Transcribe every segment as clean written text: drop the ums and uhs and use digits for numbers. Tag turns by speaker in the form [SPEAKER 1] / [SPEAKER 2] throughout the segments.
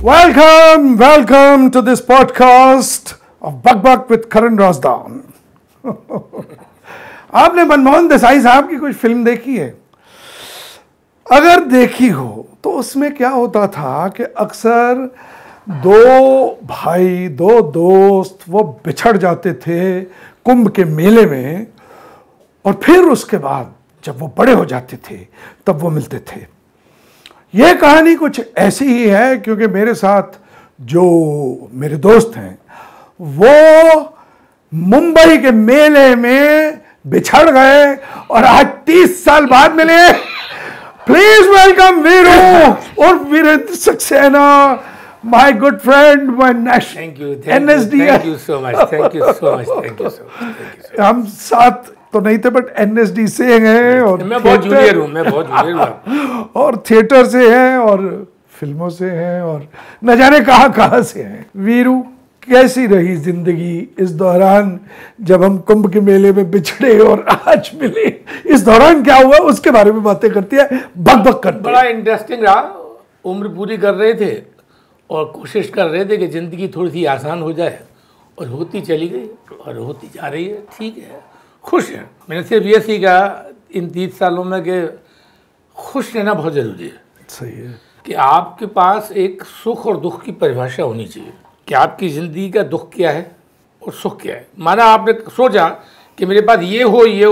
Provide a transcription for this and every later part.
[SPEAKER 1] Welcome to this podcast of Bug Bug with Karan Rosdan. आपने मनमोहन देसाई साहब की कुछ फिल्म देखी है? अगर देखी हो तो उसमें क्या होता था कि अक्सर दो भाई, दो दोस्त वो बिछड़ जाते थे कुंभ के मेले में, और फिर उसके बाद जब वो बड़े हो जाते थे तब वो मिलते थे। ये कहानी कुछ ऐसी ही है, क्योंकि मेरे साथ जो मेरे दोस्त हैं वो मुंबई के मेले में बिछड़ गए और आज 30 साल बाद मिले। प्लीज वेलकम वीरू और Virendra Saxena, my good friend, my NSD।
[SPEAKER 2] Thank you so much.
[SPEAKER 1] हम साथ तो नहीं थे बट NSD से हैं और
[SPEAKER 2] मैं बहुत जूनियर हूँ।
[SPEAKER 1] और थिएटर से हैं और फिल्मों से हैं और न जाने कहाँ से हैं। वीरू, कैसी रही जिंदगी इस दौरान जब हम कुंभ के मेले में बिछड़े और आज मिले? इस दौरान क्या हुआ उसके बारे में बातें करती है, बक बक करती है।
[SPEAKER 2] बड़ा इंटरेस्टिंग रहा। उम्र पूरी कर रहे थे और कोशिश कर रहे थे कि ज़िंदगी थोड़ी सी आसान हो जाए, और होती चली गई और होती जा रही है। ठीक है, खुश है। मैंने सिर्फ ये सीखा इन 30 सालों में कि खुश रहना बहुत ज़रूरी है।
[SPEAKER 1] सही है
[SPEAKER 2] कि आपके पास एक सुख और दुख की परिभाषा होनी चाहिए कि आपकी ज़िंदगी का दुख क्या है और सुख क्या है। माना आपने सोचा कि मेरे पास ये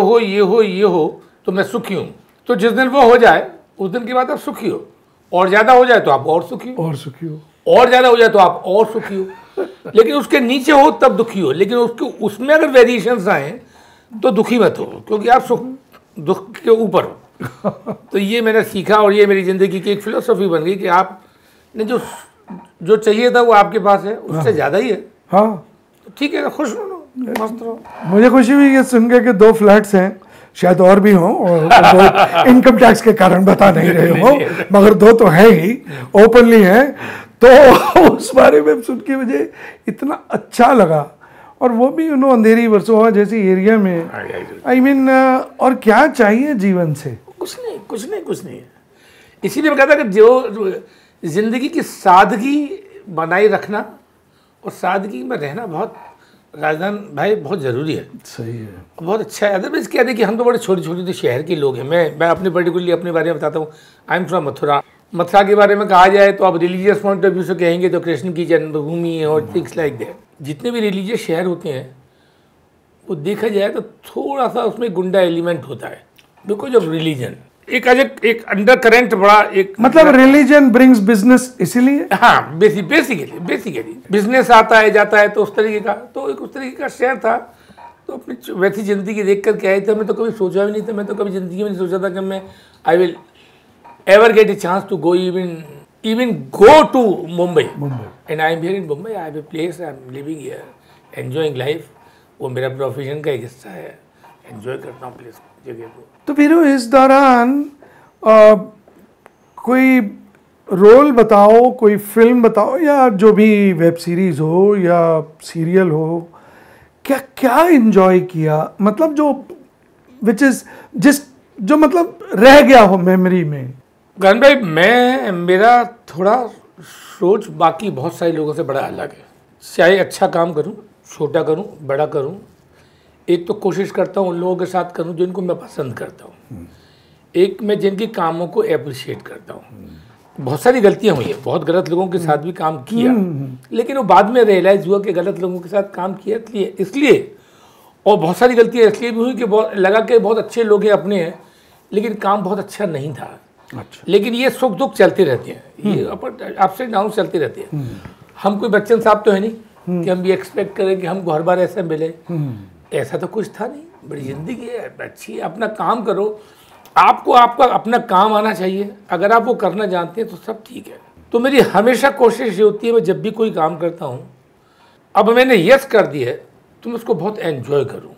[SPEAKER 2] हो तो मैं सुखी हूँ, तो जिस दिन वो हो जाए उस दिन के बाद आप सुखी हो, और ज़्यादा हो जाए तो आप और सुखी हो, और ज़्यादा हो जाए तो आप और सुखी हो, लेकिन उसके नीचे हो तब दुखी हो। लेकिन उसमें अगर वेरिएशंस आए तो दुखी मत हो, क्योंकि आप सुख दुख के ऊपर हो। तो ये मैंने सीखा और ये मेरी ज़िंदगी की एक फिलोसफी बन गई कि आपने जो चाहिए था वो आपके पास है, उससे ज़्यादा ही है।
[SPEAKER 1] हाँ,
[SPEAKER 2] तो ठीक है, खुश रहो, मस्त रहो।
[SPEAKER 1] मुझे खुशी हुई ये सुन के 2 फ्लैट्स हैं, शायद और भी हों, और इनकम टैक्स के कारण बता नहीं रहे हो, मगर 2 तो है ही, ओपनली हैं। तो उस बारे में सुन के मुझे इतना अच्छा लगा, और वो भी अंधेरी वर्सोवा जैसी एरिया में। आई मीन और क्या चाहिए जीवन से?
[SPEAKER 2] कुछ नहीं। इसीलिए मैं कहता कि जो जिंदगी की सादगी बनाए रखना और सादगी में रहना बहुत, राजदान भाई, बहुत ज़रूरी है।
[SPEAKER 1] सही है,
[SPEAKER 2] बहुत अच्छा है। अदरवाइज क्या है कि हम तो बड़े छोटे शहर के लोग हैं। मैं अपने पर्टिकुलरली अपने बारे में बताता हूँ। आई एम फ्रॉम मथुरा के बारे में कहा जाए तो आप रिलीजियस पॉइंट ऑफ व्यू से कहेंगे तो कृष्ण की जन्मभूमि है और थिंग्स लाइक दैट। जितने भी रिलीजियस शहर होते हैं वो देखा जाए तो थोड़ा सा उसमें गुंडा एलिमेंट होता है, बिकॉज ऑफ रिलीजन। एक अंडर करेंट बड़ा एक,
[SPEAKER 1] मतलब रिलीजन ब्रिंग्स बिजनेस, इसीलिए।
[SPEAKER 2] हाँ, बेसिकली बिजनेस आता है जाता है, तो उस तरीके का, तो एक उस तरीके का शहर था। तो अपनी वैसी ज़िंदगी देख कर के आए थे। मैं तो कभी सोचा भी नहीं था, मैं तो कभी ज़िंदगी में नहीं सोचा था कि मैं I will ever get a chance to go even go to Mumbai. And I am here in Mumbai. I have a place. I am living here, enjoying life. वो मेरा प्रोफेशन का एक हिस्सा है, एंजॉय करता हूँ प्लेस जगह को।
[SPEAKER 1] तो फिर इस दौरान कोई रोल बताओ, कोई फिल्म बताओ, या जो भी वेब सीरीज हो या सीरियल हो, क्या एंजॉय किया? मतलब जो मतलब रह गया हो मेमोरी में।
[SPEAKER 2] गन भाई, मेरा थोड़ा सोच बाकी बहुत सारे लोगों से बड़ा अलग है। चाहे अच्छा काम करूं, छोटा करूं, बड़ा करूं, एक तो कोशिश करता हूं उन लोगों के साथ करूं जिनको मैं पसंद करता हूं। एक मैं जिनके कामों को अप्रिशिएट करता हूं। बहुत सारी गलतियां हुई हैं, बहुत गलत लोगों के साथ भी काम किया, लेकिन वो बाद में रियलाइज़ हुआ कि गलत लोगों के साथ काम किया इसलिए, और बहुत सारी गलतियाँ इसलिए भी हुई कि लगा कि बहुत अच्छे लोग हैं, अपने हैं, लेकिन काम बहुत अच्छा नहीं था।
[SPEAKER 1] अच्छा।
[SPEAKER 2] लेकिन ये सुख दुख चलते रहते हैं, ये अप्स एंड डाउन चलते रहते हैं। हम कोई बच्चन साहब तो है नहीं कि हम भी एक्सपेक्ट करें कि हमको हर बार ऐसा मिले। ऐसा तो कुछ था नहीं। बड़ी ज़िंदगी है, अच्छी है, अपना काम करो। आपको आपका अपना काम आना चाहिए। अगर आप वो करना जानते हैं तो सब ठीक है। तो मेरी हमेशा कोशिश ये होती है, मैं जब भी कोई काम करता हूँ, अब मैंने यस कर दिया है तो मैं उसको बहुत एंजॉय करूँ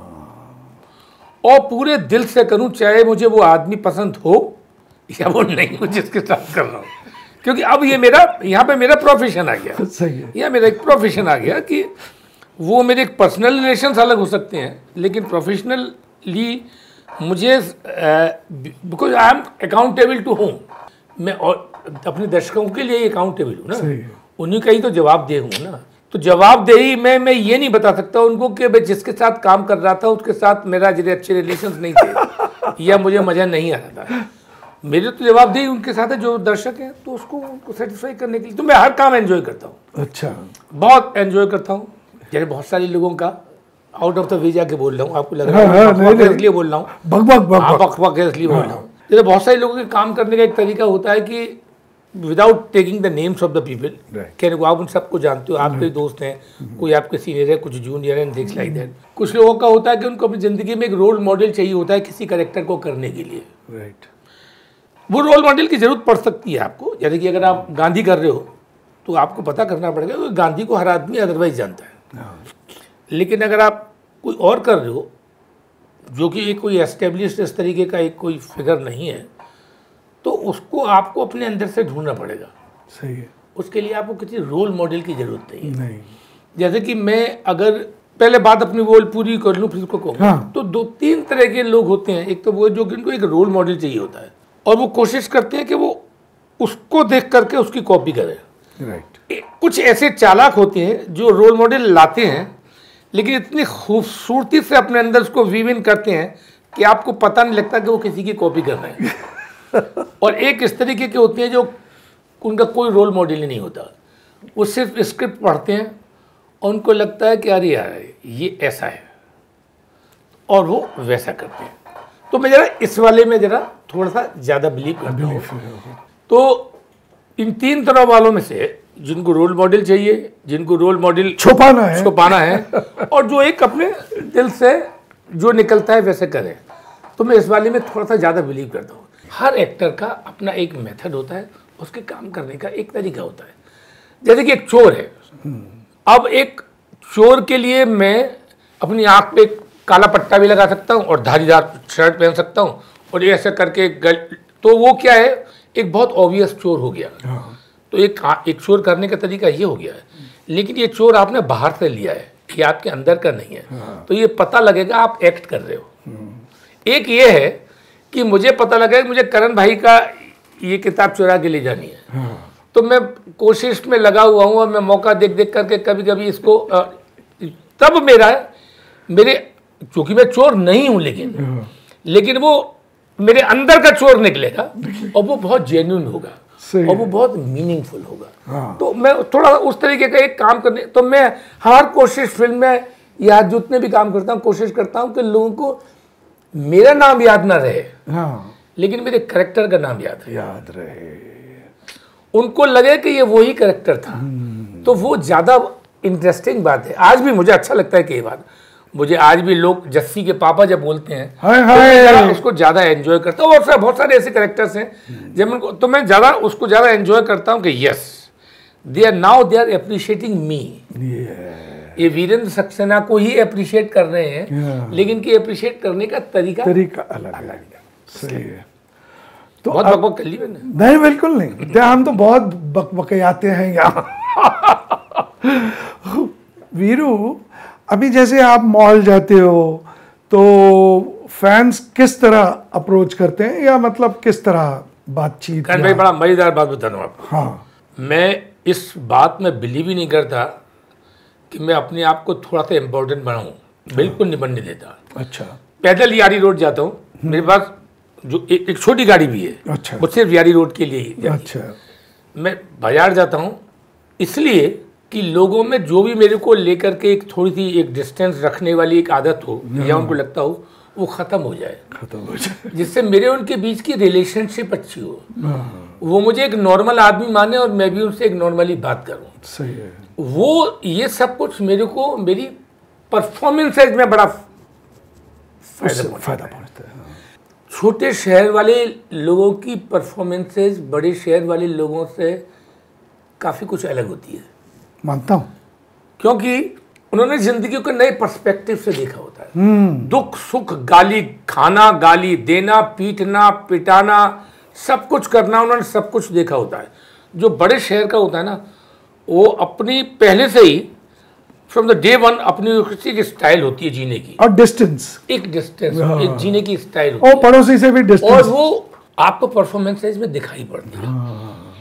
[SPEAKER 2] और पूरे दिल से करूँ, चाहे मुझे वो आदमी पसंद हो या वो नहीं हो जिसके साथ कर रहा हूँ। क्योंकि अब ये मेरा, यहाँ पे मेरा प्रोफेशन आ गया।
[SPEAKER 1] सही है।
[SPEAKER 2] यह मेरा एक प्रोफेशन आ गया कि वो मेरे पर्सनल रिलेशंस अलग हो सकते हैं, लेकिन प्रोफेशनली मुझे because I am accountable to home, मैं अपने दर्शकों के लिए अकाउंटेबल हूँ ना,
[SPEAKER 1] सही है।
[SPEAKER 2] उन्हीं का ही तो जवाबदेह हूँ ना। तो जवाबदेही में मैं ये नहीं बता सकता उनको कि मैं जिसके साथ काम कर रहा था उसके साथ मेरा अच्छे रिलेशंस नहीं थे या मुझे मजा नहीं आ रहा था। मेरे तो जवाबदेही उनके साथ है जो दर्शक हैं, तो उसको सेटिस्फाई करने के लिए तो मैं हर काम एंजॉय करता हूँ।
[SPEAKER 1] अच्छा,
[SPEAKER 2] बहुत एंजॉय करता हूँ। जैसे बहुत सारे लोगों का आउट ऑफ द वे जाके बोल रहा हूँ, आपको लग रहा है बकवास इसलिए बोल रहा हूँ, बकवास इसलिए बोल रहा हूँ। जैसे बहुत सारे लोगों के काम करने का एक तरीका होता है कि without taking the names of the people, कहने को आप उन सबको जानते हो, आपके दोस्त हैं, कोई आपके सीनियर है, कुछ जूनियर है, थिंग्स लाइक दैट। कुछ लोगों का होता है कि उनको अपनी ज़िंदगी में एक रोल मॉडल चाहिए होता है किसी कैरेक्टर को करने के लिए।
[SPEAKER 1] राइट।
[SPEAKER 2] वो रोल मॉडल की ज़रूरत पड़ सकती है आपको। जैसे कि अगर आप गांधी कर रहे हो तो आपको पता करना पड़ेगा कि गांधी को हर आदमी अदरवाइज जानता है। लेकिन अगर आप कोई और कर रहे हो जो कि एक कोई एस्टेब्लिश्ड इस तरीके का एक कोई फिगर नहीं है, तो उसको आपको अपने अंदर से ढूंढना पड़ेगा।
[SPEAKER 1] सही है।
[SPEAKER 2] उसके लिए आपको किसी रोल मॉडल की ज़रूरत नहीं।
[SPEAKER 1] जैसे
[SPEAKER 2] कि मैं अगर पहले बात अपनी वो पूरी कर लूँ फिर उसको कहूँ,
[SPEAKER 1] हाँ।
[SPEAKER 2] तो 2-3 तरह के लोग होते हैं। एक तो वो जो कि उनको एक रोल मॉडल चाहिए होता है और वो कोशिश करते हैं कि वो उसको देख करके उसकी कॉपी करें।
[SPEAKER 1] राइट।
[SPEAKER 2] कुछ ऐसे चालाक होते हैं जो रोल मॉडल लाते हैं लेकिन इतनी खूबसूरती से अपने अंदर उसको वीव इन करते हैं कि आपको पता नहीं लगता कि वो किसी की कॉपी कर रहे हैं। और एक इस तरीके के होते हैं जो उनका कोई रोल मॉडल ही नहीं होता, वो सिर्फ स्क्रिप्ट पढ़ते हैं और उनको लगता है कि अरे यार ये ऐसा है और वो वैसा करते हैं। तो मैं ज़रा इस वाले में ज़रा थोड़ा सा ज़्यादा बिलीव करता हूँ। तो इन 3 तरह वालों में से जिनको रोल मॉडल चाहिए, जिनको रोल मॉडल छुपाना है और जो एक अपने दिल से जो निकलता है वैसे करें, तो मैं इस वाले में थोड़ा सा ज़्यादा बिलीव करता हूँ। हर एक्टर का अपना एक मेथड होता है, उसके काम करने का एक तरीका होता है। जैसे कि एक चोर है, अब एक चोर के लिए मैं अपनी आँख पे काला पट्टा भी लगा सकता हूँ और धारीदार शर्ट पहन सकता हूँ और ये ऐसे करके तो वो क्या है, एक बहुत ऑब्वियस चोर हो गया। तो एक चोर करने का तरीका ये हो गया है। लेकिन ये चोर आपने बाहर से लिया है, ये आपके अंदर का नहीं है। तो ये पता लगेगा आप एक्ट कर रहे हो। एक ये है कि मुझे पता लगा कि मुझे करण भाई का ये किताब चुरा के ले जानी है, तो मैं कोशिश में लगा हुआ हूँ और मैं मौका देख देख करके कभी कभी इसको तब मेरे चूँकि मैं चोर नहीं हूँ लेकिन वो मेरे अंदर का चोर निकलेगा और वो बहुत जेन्युइन होगा और वो बहुत मीनिंगफुल होगा। तो मैं थोड़ा उस तरीके का एक काम करने, तो मैं हर कोशिश फिल्म में या जितने भी काम करता हूँ कोशिश करता हूँ कि लोगों को मेरा नाम याद ना रहे, लेकिन मेरे कैरेक्टर का नाम याद रहे। उनको लगे कि ये वही कैरेक्टर था, तो वो ज़्यादा इंटरेस्टिंग बात है। आज भी मुझे अच्छा लगता है कि ये बात मुझे आज भी लोग जस्सी के पापा जब बोलते हैं तो मैं उसको ज़्यादा एंजॉय करता हूँ। और बहुत सारे ऐसे कैरेक्टर्स हैं जब उनको, तो मैं ज़्यादा उसको ज़्यादा एंजॉय करता हूँ कि yes they are appreciating me. ये वीरेंद्र सक्सेना को ही अप्रिशिएट कर रहे हैं, लेकिन कि अप्रिशिएट करने का तरीका
[SPEAKER 1] अलग है। सही है।
[SPEAKER 2] तो बहुत बकबक कर ली मैंने?
[SPEAKER 1] नहीं, बिल्कुल नहीं। हम तो बहुत बकबकाते हैं यहाँ। वीरू, अभी जैसे आप मॉल जाते हो तो फैंस किस तरह अप्रोच करते हैं, या मतलब किस तरह बातचीत?
[SPEAKER 2] भाई बड़ा मजेदार बात बता दूं आपको।
[SPEAKER 1] हाँ।
[SPEAKER 2] मैं इस बात में बिलीव ही नहीं करता कि मैं अपने आप को थोड़ा सा इम्पोर्टेंट बनाऊं, बिल्कुल नहीं बनने देता।
[SPEAKER 1] अच्छा।
[SPEAKER 2] पैदल यारी रोड जाता हूँ, मेरे पास जो एक छोटी गाड़ी भी है।
[SPEAKER 1] अच्छा।
[SPEAKER 2] वो सिर्फ यारी रोड के लिए ही।
[SPEAKER 1] अच्छा।
[SPEAKER 2] मैं बाजार जाता हूँ इसलिए कि लोगों में जो भी मेरे को लेकर के एक थोड़ी सी एक डिस्टेंस रखने वाली एक आदत हो या उनको लगता हो वो ख़त्म हो जाए, जिससे मेरे उनके बीच की रिलेशनशिप अच्छी हो, वो मुझे एक नॉर्मल आदमी माने और मैं भी उनसे एक नॉर्मली बात करूं।
[SPEAKER 1] सही है।
[SPEAKER 2] वो ये सब कुछ मेरे को मेरी परफॉर्मेंसेज में बड़ा फायदा पहुंचता है। छोटे शहर वाले लोगों की परफॉर्मेंसेज बड़े शहर वाले लोगों से काफ़ी कुछ अलग होती है,
[SPEAKER 1] मानता हूँ,
[SPEAKER 2] क्योंकि उन्होंने जिंदगी को नए पर्सपेक्टिव से देखा होता है। दुख सुख, गाली खाना, गाली देना, पीटना पिटाना, सब कुछ करना, उन्होंने सब कुछ देखा होता है। जो बड़े शहर का होता है ना, वो अपनी पहले से ही फ्रॉम द डे वन अपनी एक स्टाइल होती है जीने की, और डिस्टेंस एक जीने की स्टाइल होती है,
[SPEAKER 1] पड़ोसी से भी डिस्टेंस,
[SPEAKER 2] और वो आपको परफॉर्मेंसेज में दिखाई पड़ती है।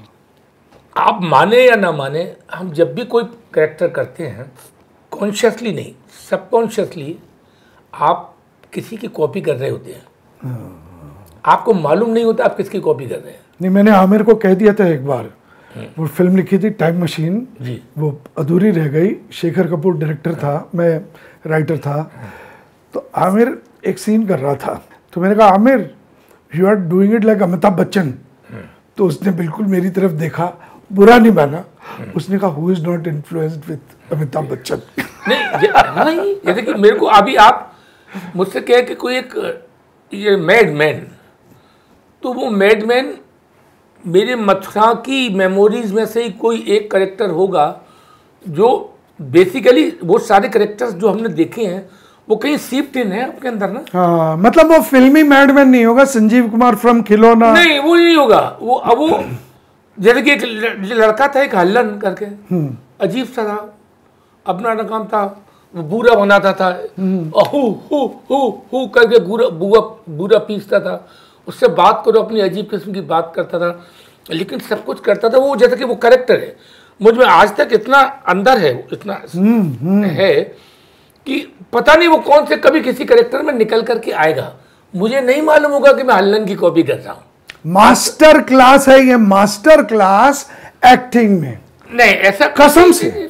[SPEAKER 2] आप माने या ना माने, हम जब भी कोई कैरेक्टर करते हैं, कॉन्शियसली नहीं सबकॉन्शियसली आप किसी की कॉपी कर रहे होते हैं। आपको मालूम नहीं होता आप किसकी कॉपी कर रहे हैं।
[SPEAKER 1] नहीं, मैंने आमिर को कह दिया था एक बार, वो फिल्म लिखी थी टाइम मशीन
[SPEAKER 2] जी।
[SPEAKER 1] वो अधूरी रह गई, शेखर कपूर डायरेक्टर था, मैं राइटर था। तो आमिर एक सीन कर रहा था, तो मैंने कहा Aamir you are doing it like Amitabh Bachchan. तो उसने बिल्कुल मेरी तरफ देखा, बुरा नहीं माना, उसने कहा who is not influenced with Amitabh Bachchan.
[SPEAKER 2] नहीं, ये देखिए मेरे को अभी आप मुझसे कहे कि कोई एक ये मैडमैन, तो वो मैडमैन मेरे मथुरा की मेमोरीज में से ही कोई एक करेक्टर होगा जो बेसिकली वो सारे करेक्टर्स जो हमने देखे हैं वो कहीं सीप्ड इन है आपके अंदर ना।
[SPEAKER 1] हाँ, मतलब वो फिल्मी मैडमैन नहीं होगा, संजीव कुमार फ्रॉम खिलौना
[SPEAKER 2] नहीं, वो नहीं होगा। वो जैसे कि एक लड़का था एक हल्लन करके, अजीब सा था, अपना काम था, वो बूरा बनाता था, हु हु हु हु करके बूरा पीसता था, उससे बात करो अपनी अजीब किस्म की बात करता था, लेकिन सब कुछ करता था वो जैसे कि वो कैरेक्टर है। मुझ में आज तक इतना अंदर है, इतना है कि पता नहीं वो कौन से कभी किसी कैरेक्टर में निकल करके आएगा, मुझे नहीं मालूम होगा कि मैं हल्लन की कॉपी कर रहा हूँ।
[SPEAKER 1] मास्टर क्लास है ये, मास्टर क्लास एक्टिंग में।
[SPEAKER 2] नहीं ऐसा
[SPEAKER 1] कसम से,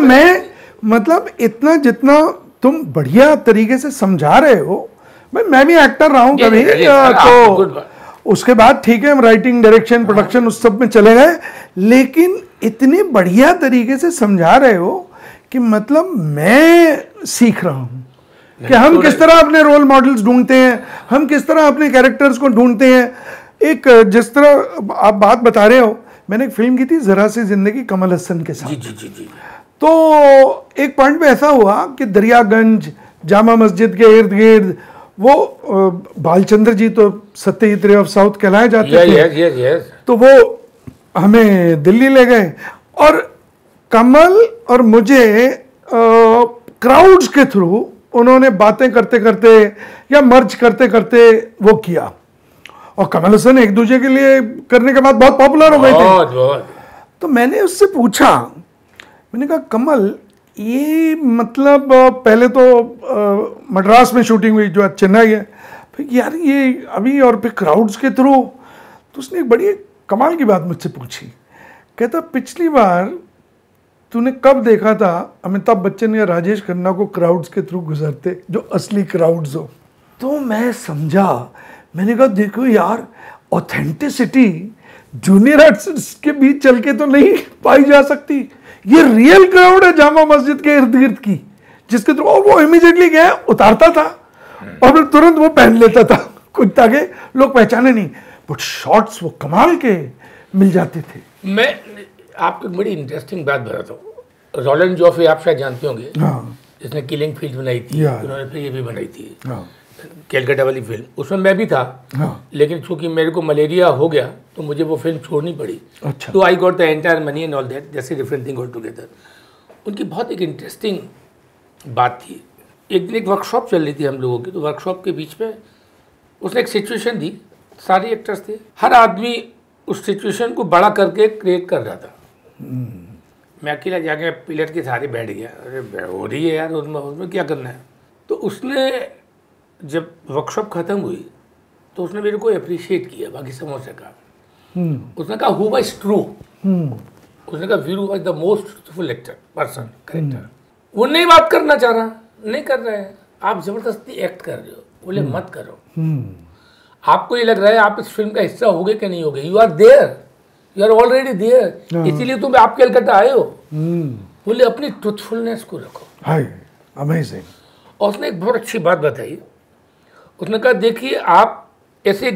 [SPEAKER 1] मतलब इतना जितना तुम बढ़िया तरीके से समझा रहे हो, मैं भी एक्टर रहा हूं कभी, तो उसके बाद ठीक है हम राइटिंग डायरेक्शन प्रोडक्शन उस सब में चले गए, लेकिन इतने बढ़िया तरीके से समझा रहे हो कि मतलब मैं सीख रहा हूं कि हम किस तरह अपने रोल मॉडल्स ढूंढते हैं, हम किस तरह अपने कैरेक्टर्स को ढूंढते हैं। एक जिस तरह आप बात बता रहे हो, मैंने एक फिल्म की थी जरा सी जिंदगी कमल हसन के साथ।
[SPEAKER 2] जी।
[SPEAKER 1] तो एक पॉइंट पे ऐसा हुआ कि दरियागंज जामा मस्जिद के इर्द गिर्द वो बालचंद्र जी तो सत्यजित रे ऑफ साउथ कहलाए जाते थे, तो वो हमें दिल्ली ले गए और कमल और मुझे क्राउड्स के थ्रू उन्होंने बातें करते करते या मर्ज करते करते वो किया, और कमल हसन एक दूसरे के लिए करने के बाद बहुत पॉपुलर हो गए थे। तो मैंने उससे पूछा, मैंने कहा कमल ये मतलब पहले तो मद्रास में शूटिंग हुई जो चेन्नई है, फिर यार ये अभी और फिर क्राउड्स के थ्रू, तो उसने एक बड़ी कमाल की बात मुझसे पूछी, कहता पिछली बार तूने कब देखा था अमिताभ बच्चन या राजेश खन्ना को क्राउड्स के थ्रू गुजरते, जो असली क्राउड्स हो। तो मैं समझा, मैंने कहा देखो यार ऑथेंटिसिटी जूनियर आर्टिस्ट के बीच चल के तो नहीं पाई जा सकती, ये रियल क्राउड है जामा मस्जिद के इर्द गिर्द की, जिसके थ्रू वो इमीडिएटली गया उतारता था और फिर तुरंत वो पहन लेता था कुछ ताकि लोग पहचाने नहीं, बट शॉट्स वो कमाल के मिल जाते थे।
[SPEAKER 2] मैं आपको बड़ी इंटरेस्टिंग बात बताता हूँ। रोलैंड जॉफे आप शायद जानते होंगे, जिसने किलिंग फील्ड बनाई थी, उन्होंने फिर ये भी बनाई थी कैलकाटा वाली फिल्म, उसमें मैं भी था। लेकिन चूंकि मेरे को मलेरिया हो गया तो मुझे वो फिल्म छोड़नी पड़ी।
[SPEAKER 1] अच्छा।
[SPEAKER 2] तो I got the entire money and all that, जैसे डिफरेंट थिंग ऑल टुगेदर। उनकी बहुत एक इंटरेस्टिंग बात थी, एक दिन एक वर्कशॉप चल रही थी हम लोगों की, तो वर्कशॉप के बीच में उसने एक सिचुएशन दी, सारे एक्टर्स थे, हर आदमी उस सिचुएशन को बड़ा करके क्रिएट कर रहा था। मैं अकेला जाके पिलर के सहारे बैठ गया, अरे हो रही है यार उसमें क्या करना है। तो उसने जब वर्कशॉप खत्म हुई तो उसने मेरे को अप्रिशिएट किया बाकी समों से कहा, उसने कहा हु वाज ट्रू, उसने कहा Veeru was the most truthful actor person character. वो नहीं बात करना चाह रहा, नहीं कर रहे हैं, आप जबरदस्ती एक्ट कर रहे हो, बोले मत करो। आपको ये लग रहा है आप इस फिल्म का हिस्सा हो गए कि नहीं हो गए, you are there, you are already there, इसीलिए तुम आप कलकत्ता आए हो। बोले अपनी ट्रूथफुलनेस को रखो।
[SPEAKER 1] अमेजिंग।
[SPEAKER 2] और उसने एक बहुत अच्छी बात बताई, उसने कहा देखिए आप ऐसे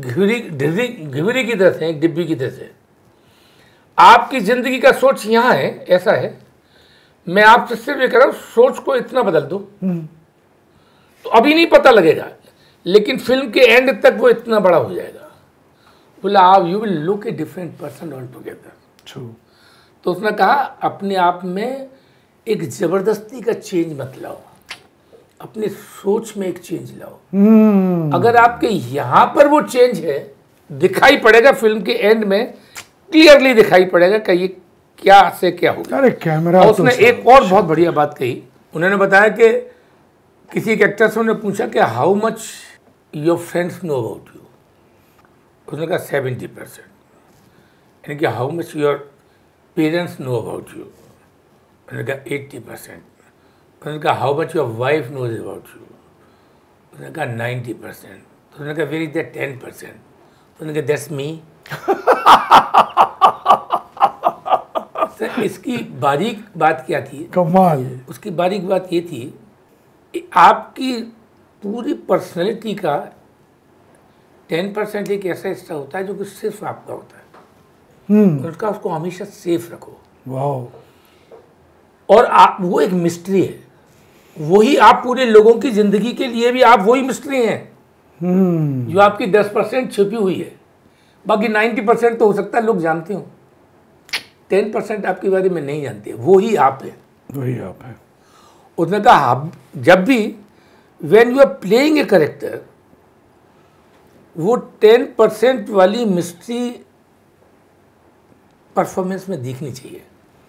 [SPEAKER 2] घिवरी की तरह से, एक डिब्बी की तरह से, आपकी जिंदगी का सोच यहाँ है, ऐसा है, मैं आपसे सिर्फ ये कह रहा हूँ सोच को इतना बदल दो तो अभी नहीं पता लगेगा, लेकिन फिल्म के एंड तक वो इतना बड़ा हो जाएगा। बोला आप you will look a different person all together. तो उसने कहा अपने आप में एक जबरदस्ती का चेंज मत लाओ, अपनी सोच में एक चेंज लाओ। अगर आपके यहाँ पर वो चेंज है, दिखाई पड़ेगा फिल्म के एंड में, क्लियरली दिखाई पड़ेगा कि ये क्या से क्या होगा।
[SPEAKER 1] अरे कैमरा
[SPEAKER 2] और उसने एक और बहुत बढ़िया बात कही, उन्होंने बताया कि किसी एक एक्टर से उन्होंने पूछा कि how much your friends know about you, उसने कहा 70%, यानी कि how much your parents know about you, उन्होंने कहा 80%, उन्होंने कहा how much your wife knows about you, उन्होंने कहा 90%, तो उन्होंने कहा वेर इज दैट 10%, उन्होंने कहा दैट्स मी। इसकी बारीक बात क्या थी,
[SPEAKER 1] कमाल,
[SPEAKER 2] उसकी बारीक बात ये थी कि आपकी पूरी पर्सनैलिटी का 10% एक ऐसा हिस्सा होता है जो कि सिर्फ आपका होता है, उसका उसको हमेशा सेफ रखो।
[SPEAKER 1] वाह।
[SPEAKER 2] और आप वो एक मिस्ट्री है, वही आप पूरे लोगों की जिंदगी के लिए भी आप वही मिस्ट्री हैं जो आपकी 10% छुपी हुई है, बाकी 90% तो हो सकता है लोग जानते हो, 10% आपके बारे में नहीं जानते, वही आप है,
[SPEAKER 1] वही आप है।
[SPEAKER 2] उसने कहा जब भी when you are playing a character, वो 10% वाली मिस्ट्री परफॉर्मेंस में दिखनी चाहिए।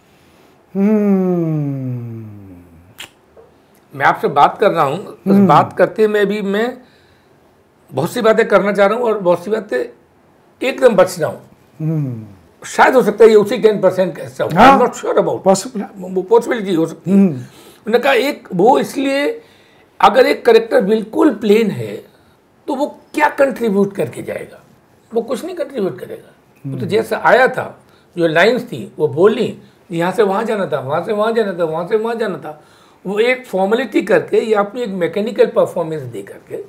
[SPEAKER 2] मैं आपसे बात कर रहा हूँ, उस बात करते में भी मैं बहुत सी बातें करना चाह रहा हूँ और बहुत सी बातें एकदम बच रहा हूँ। शायद हो सकता है ये उसी 10% का हिस्सा हो, I am not sure about, possibility हो सकती है। उन्होंने कहा एक वो इसलिए, अगर एक करेक्टर बिल्कुल प्लेन है तो वो क्या कंट्रीब्यूट करके जाएगा, वो कुछ नहीं कंट्रीब्यूट करेगा। वो तो जैसा आया था, जो लाइंस थी वो बोली, यहाँ से वहाँ जाना था, वहाँ से वहाँ जाना था, वहाँ से वहाँ जाना था, वो एक फॉर्मेलिटी करके या अपनी एक मैकेनिकल परफॉर्मेंस दे करके,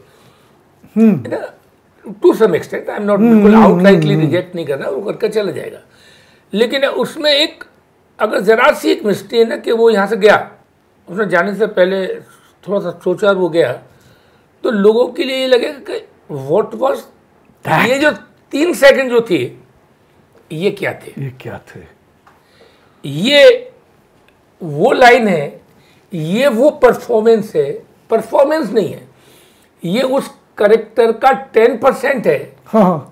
[SPEAKER 2] to some extent, I am not बिल्कुल आउटराइटली रिजेक्ट नहीं करना, वो करके चला जाएगा। लेकिन उसमें एक अगर ज़रा सी एक मिस्टेक है ना कि वो यहाँ से गया, उसने जाने से पहले थोड़ा सा सोचा वो गया, तो लोगों के लिए ये लगेगा कि व्हाट वाज, ये जो 3 सेकंड जो थे ये क्या थे,
[SPEAKER 1] ये क्या थे,
[SPEAKER 2] ये वो लाइन है, ये वो परफॉर्मेंस है, परफॉर्मेंस नहीं है, ये उस करेक्टर का 10% है।
[SPEAKER 1] हाँ,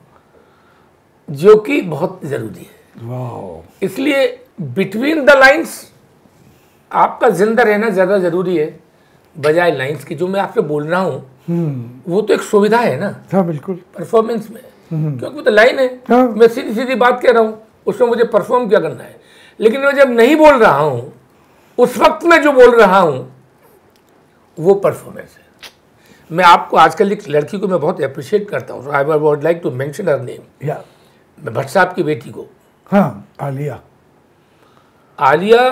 [SPEAKER 2] जो कि बहुत ज़रूरी है।
[SPEAKER 1] वाह।
[SPEAKER 2] इसलिए बिटवीन द लाइंस आपका जिंदा रहना ज़्यादा ज़रूरी है बजाय लाइंस की। जो मैं आपसे बोल रहा हूँ वो तो एक सुविधा है ना,
[SPEAKER 1] हाँ बिल्कुल,
[SPEAKER 2] परफॉर्मेंस में, क्योंकि वो तो लाइन है।
[SPEAKER 1] हाँ।
[SPEAKER 2] मैं सीधी सीधी बात कह रहा हूँ, उसमें मुझे परफॉर्म क्या करना है। लेकिन मैं जब नहीं बोल रहा हूँ, उस वक्त मैं जो बोल रहा हूँ वो परफॉर्मेंस है। मैं आपको आजकल एक लड़की को मैं बहुत अप्रिशिएट करता हूँ, I would like to mention her name,
[SPEAKER 1] या
[SPEAKER 2] मैं भट्ट साहब की बेटी को,
[SPEAKER 1] हाँ, आलिया,
[SPEAKER 2] आलिया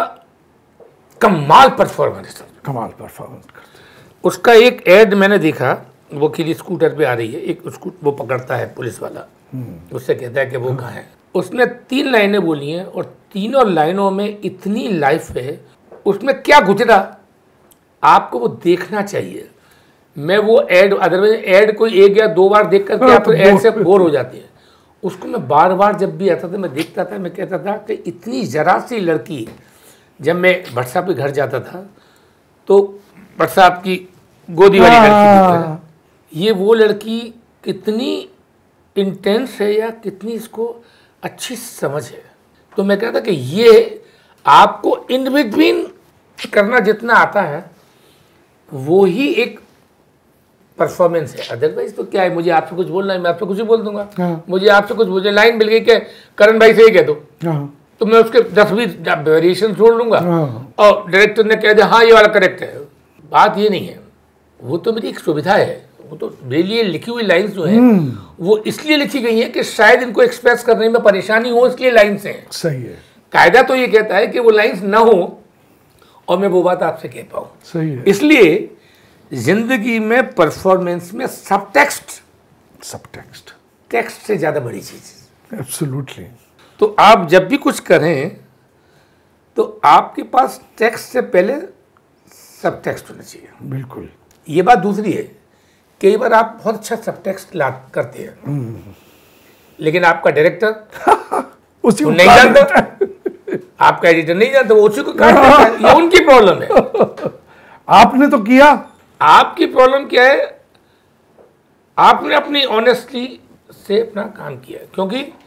[SPEAKER 2] कमाल परफॉर्मेंस,
[SPEAKER 1] कमाल परफॉर्मेंस करते।
[SPEAKER 2] उसका एक ऐड मैंने देखा, वो किसी स्कूटर पे आ रही है, एक वो पकड़ता है पुलिस वाला, उससे कहता है कि वो कहाँ है। उसने 3 लाइनें बोली हैं और तीनों लाइनों में इतनी लाइफ है, उसमें क्या गुजरा आपको वो देखना चाहिए। मैं वो ऐड, अदरवाइज ऐड कोई 1 या 2 बार देख करके आप ऐड से बोर हो जाती है। उसको मैं बार बार जब भी आता था मैं देखता था, मैं कहता था कि इतनी जरा सी लड़की, जब मैं भट्ट साहब के घर जाता था तो भट्ट साहब की गोदी वाली लड़की, ये वो लड़की कितनी इंटेंस है या कितनी इसको अच्छी समझ है। तो मैं कहता कि ये आपको इन बिटवीन करना जितना आता है वो ही एक परफॉर्मेंस है। अदरवाइज तो क्या है, मुझे आपसे कुछ बोलना है, मैं आपसे कुछ ही बोल दूंगा।
[SPEAKER 1] हाँ।
[SPEAKER 2] मुझे आपसे कुछ, मुझे लाइन मिल गई कि करण भाई से ही कह दो,
[SPEAKER 1] हाँ,
[SPEAKER 2] तो मैं उसके 10-20 वेरिएशन छोड़ लूंगा
[SPEAKER 1] हाँ।
[SPEAKER 2] और डायरेक्टर ने कह दिया हाँ ये वाला करेक्ट है। बात ये नहीं है, वो तो मेरी एक सुविधा है। वो तो मेरे लिए लिखी हुई लाइन्स जो हैं वो इसलिए लिखी गई हैं कि शायद इनको एक्सप्रेस करने में परेशानी हो, इसलिए लाइन्स हैं।
[SPEAKER 1] सही है,
[SPEAKER 2] कायदा तो ये कहता है कि वो लाइन्स ना हो और मैं वो बात आपसे कह पाऊँ।
[SPEAKER 1] सही है।
[SPEAKER 2] इसलिए जिंदगी में परफॉर्मेंस में सब टेक्स्ट टेक्स्ट से ज़्यादा बड़ी चीज़।
[SPEAKER 1] एब्सोल्युटली।
[SPEAKER 2] तो आप जब भी कुछ करें तो आपके पास टेक्स्ट से पहले सब टेक्स्ट होना चाहिए।
[SPEAKER 1] बिल्कुल।
[SPEAKER 2] ये बात दूसरी है, कई बार आप बहुत अच्छा सब टेक्स्ट ला करते हैं लेकिन आपका डायरेक्टर
[SPEAKER 1] उसी को
[SPEAKER 2] नहीं जानता, आपका एडिटर नहीं जानता, वो उसी को काट देता है। ये उनकी प्रॉब्लम है।
[SPEAKER 1] आपने तो किया।
[SPEAKER 2] आपकी प्रॉब्लम क्या है, आपने अपनी ऑनेस्टी से अपना काम किया। क्योंकि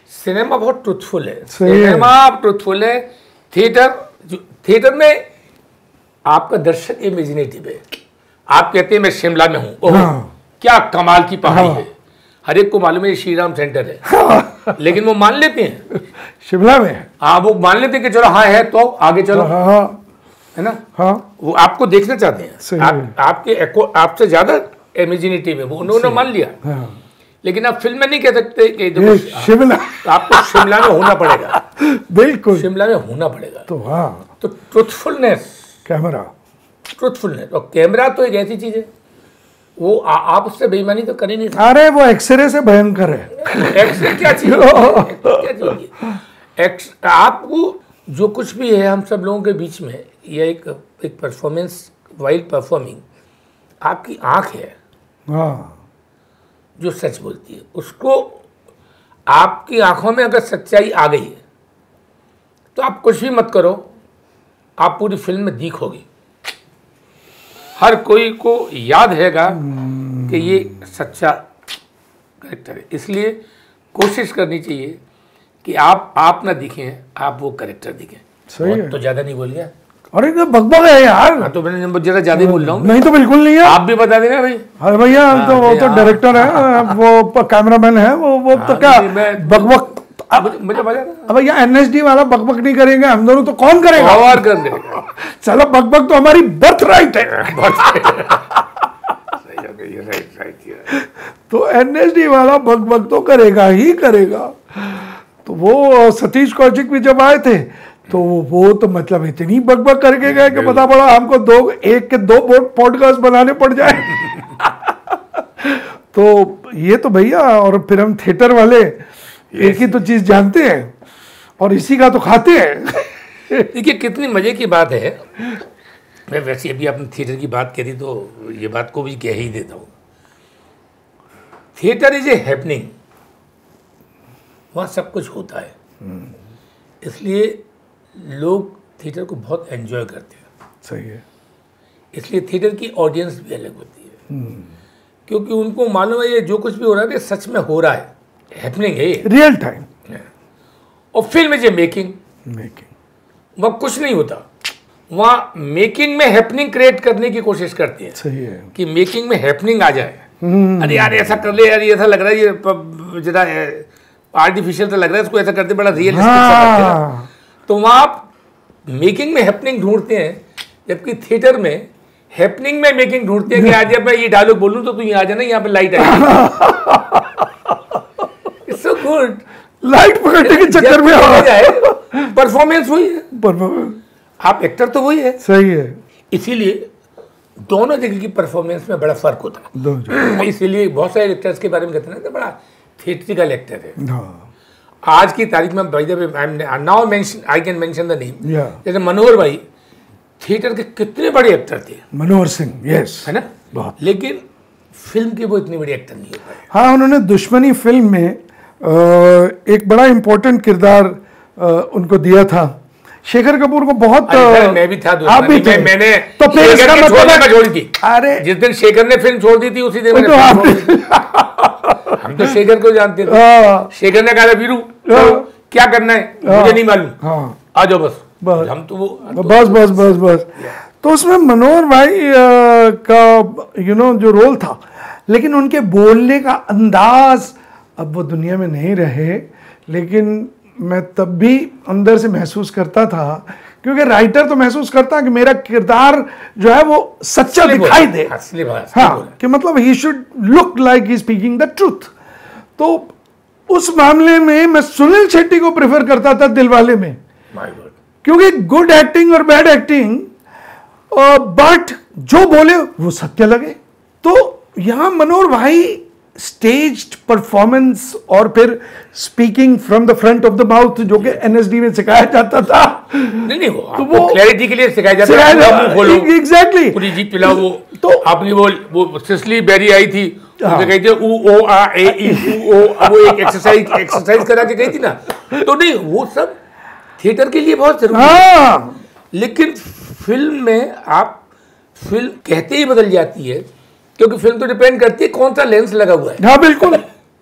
[SPEAKER 2] सिनेमा बहुत ट्रुथफुल है,
[SPEAKER 1] सही है।
[SPEAKER 2] सिनेमा ट्रुथफुल है। थिएटर में आपका दर्शक इमेजिनेटिव है। आप कहते हैं मैं शिमला में हूँ, ओह क्या कमाल की पहाड़ी है, हर एक को मालूम है ये श्री राम सेंटर है, लेकिन वो मान लेते हैं
[SPEAKER 1] शिमला में।
[SPEAKER 2] हाँ, वो मान लेते हैं कि चलो हाँ है तो आगे चलो, है ना।
[SPEAKER 1] हाँ,
[SPEAKER 2] वो आपको देखना चाहते
[SPEAKER 1] सही
[SPEAKER 2] हैं, आपसे ज्यादा इमेजिनेटिव है वो, उन्होंने मान लिया। लेकिन आप फिल्म में नहीं कह सकते कि देखो
[SPEAKER 1] शिमला,
[SPEAKER 2] आपको शिमला में होना पड़ेगा,
[SPEAKER 1] बिल्कुल
[SPEAKER 2] शिमला में होना पड़ेगा।
[SPEAKER 1] तो हाँ,
[SPEAKER 2] तो ट्रुथफुलनेस,
[SPEAKER 1] कैमरा,
[SPEAKER 2] ट्रुथफुलनेस, और कैमरा तो एक ऐसी चीज है वो आप उससे बेईमानी तो कर ही नहीं सकते।
[SPEAKER 1] अरे वो एक्सरे से भयंकर है।
[SPEAKER 2] एक्सरे क्या चीज है, क्या चीज है। आपको जो कुछ भी है हम सब लोगों के बीच में, यह एक परफॉर्मेंस वाइल परफॉर्मिंग, आपकी आंख है
[SPEAKER 1] हाँ,
[SPEAKER 2] जो सच बोलती है। उसको आपकी आंखों में अगर सच्चाई आ गई है तो आप कुछ भी मत करो, आप पूरी फिल्म में दिखोगे, हर कोई को याद रहेगा कि ये सच्चा करेक्टर है। इसलिए कोशिश करनी चाहिए कि आप ना दिखें, आप वो करेक्टर दिखें।
[SPEAKER 1] सही है।
[SPEAKER 2] तो ज्यादा नहीं बोल गया,
[SPEAKER 1] अरे क्या बकबक है यार।
[SPEAKER 2] हाँ तो मैंने जरा ज्यादा ही बोल रहा हूँ।
[SPEAKER 1] नहीं तो बिल्कुल नहीं है।
[SPEAKER 2] आप भी बता देना भाई।
[SPEAKER 1] अरे भैया तो वो तो डायरेक्टर है, वो कैमरामैन है, वो तो क्या बकबक।
[SPEAKER 2] मुझे मजा
[SPEAKER 1] अब भैया एनएसडी वाला बकबक नहीं करेंगे हम दोनों तो कौन करेगा?
[SPEAKER 2] और कर देगा।
[SPEAKER 1] चलो बकबक तो हमारी बर्थ राइट है। तो एनएसडी वाला बकबक तो करेगा ही करेगा। तो वो सतीश कौशिक भी जब आए थे तो वो तो मतलब इतनी बकबक करके गए कि पता पड़ा हमको एक के दो पॉडकास्ट बनाने पड़ जाए। तो ये तो भैया, और फिर हम थिएटर वाले एक ही तो चीज जानते हैं और इसी का तो खाते हैं।
[SPEAKER 2] देखिए कितनी मजे की बात है। मैं वैसे अभी आपने थिएटर की बात करी तो ये बात को भी कह ही देता हूँ। थिएटर इज ए हैपनिंग, वहाँ सब कुछ होता है, इसलिए लोग थिएटर को बहुत एंजॉय करते हैं।
[SPEAKER 1] सही है।
[SPEAKER 2] इसलिए थिएटर की ऑडियंस भी अलग होती है, क्योंकि उनको मालूम है ये जो कुछ भी हो रहा है ये सच में हो रहा है, हैपनिंग है ये,
[SPEAKER 1] रियल टाइम।
[SPEAKER 2] और फिल्म इज ए मेकिंग, वहाँ कुछ नहीं होता, वहाँ मेकिंग में हैपनिंग क्रिएट करने की कोशिश करते हैं।
[SPEAKER 1] सही है
[SPEAKER 2] कि मेकिंग में हैपनिंग आ जाए। अरे यार ऐसा कर ले यार, ये ऐसा लग रहा है, ये जरा आर्टिफिशियल तो लग रहा है, इसको ऐसा करते बड़ा रियलिस्टिक सा करते हैं। तो वहाँ आप मेकिंग में हैपनिंग ढूंढते हैं, जबकि थिएटर में हैपनिंग में मेकिंग ढूंढते हैं कि आज जब मैं ये डायलॉग बोलूं तो तू यहाँ आ जाना, यहाँ पे लाइट आएगी। It's so good.
[SPEAKER 1] लाइट पकड़ने के चक्कर में
[SPEAKER 2] आ जाए, परफॉर्मेंस वही है, आप एक्टर तो वही है।
[SPEAKER 1] सही है।
[SPEAKER 2] इसीलिए दोनों जगह की परफॉर्मेंस में बड़ा फर्क होता है। इसीलिए बहुत सारे एक्टर्स के बारे में कहते हैं ना बड़ा थिएट्रिकल एक्टर है। आज की तारीख में भाई now mention, I can mention the name, जैसे मनोहर भाई थिएटर के कितने बड़े एक्टर थे।
[SPEAKER 1] मनोहर सिंह, यस,
[SPEAKER 2] है ना,
[SPEAKER 1] बहुत।
[SPEAKER 2] लेकिन फिल्म के वो इतने बड़े एक्टर नहीं हो पाए।
[SPEAKER 1] हाँ, उन्होंने दुश्मनी फिल्म में एक बड़ा इंपॉर्टेंट किरदार उनको दिया था। शेखर कपूर को बहुत
[SPEAKER 2] मैं भी था,
[SPEAKER 1] आप भी थे।
[SPEAKER 2] मैंने
[SPEAKER 1] तो फिर इसका मतलब
[SPEAKER 2] छोड़ी थी।
[SPEAKER 1] अरे
[SPEAKER 2] जिस दिन शेखर ने फिल्म छोड़ दी थी उसी दिन
[SPEAKER 1] तो
[SPEAKER 2] हम तो शेखर को जानते थे। शेखर ने कहा वीरू क्या करना है मुझे नहीं मालूम, आ जाओ बस। हम तो वो
[SPEAKER 1] बस। तो उसमें मनोहर भाई का जो रोल था, लेकिन उनके बोलने का अंदाज, अब वो दुनिया में नहीं रहे, लेकिन मैं तब भी अंदर से महसूस करता था, क्योंकि राइटर तो महसूस करता कि मेरा किरदार जो है वो सच्चा दिखाई दे। हाँ, कि मतलब he should look like he speaking the truth. तो उस मामले में मैं सुनील शेट्टी को प्रेफर करता था दिलवाले में, क्योंकि गुड एक्टिंग और बैड एक्टिंग, बट जो बोले वो सत्य लगे। तो यहां मनोहर भाई स्टेज्ड परफॉर्मेंस और फिर speaking from the front of the mouth, जो कि एनएसडी में सिखाया जाता था।
[SPEAKER 2] नहीं तो वो क्लैरिटी के लिए सिखाया जाता है।
[SPEAKER 1] एग्जैक्टली,
[SPEAKER 2] पूरी जीप पिलाओ। वो
[SPEAKER 1] तो
[SPEAKER 2] आपने वो सिसली बेरी आई थी, कहती है ऊ ओ आ ए ई ऊ ओ, वो एक एक्सरसाइज करा के गई थी ना। तो नहीं, वो सब थिएटर के लिए बहुत जरूरी है, लेकिन फिल्म में आप फिल्म कहते ही बदल जाती है, क्योंकि फिल्म तो डिपेंड करती है कौन सा लेंस लगा हुआ है।
[SPEAKER 1] हाँ बिल्कुल,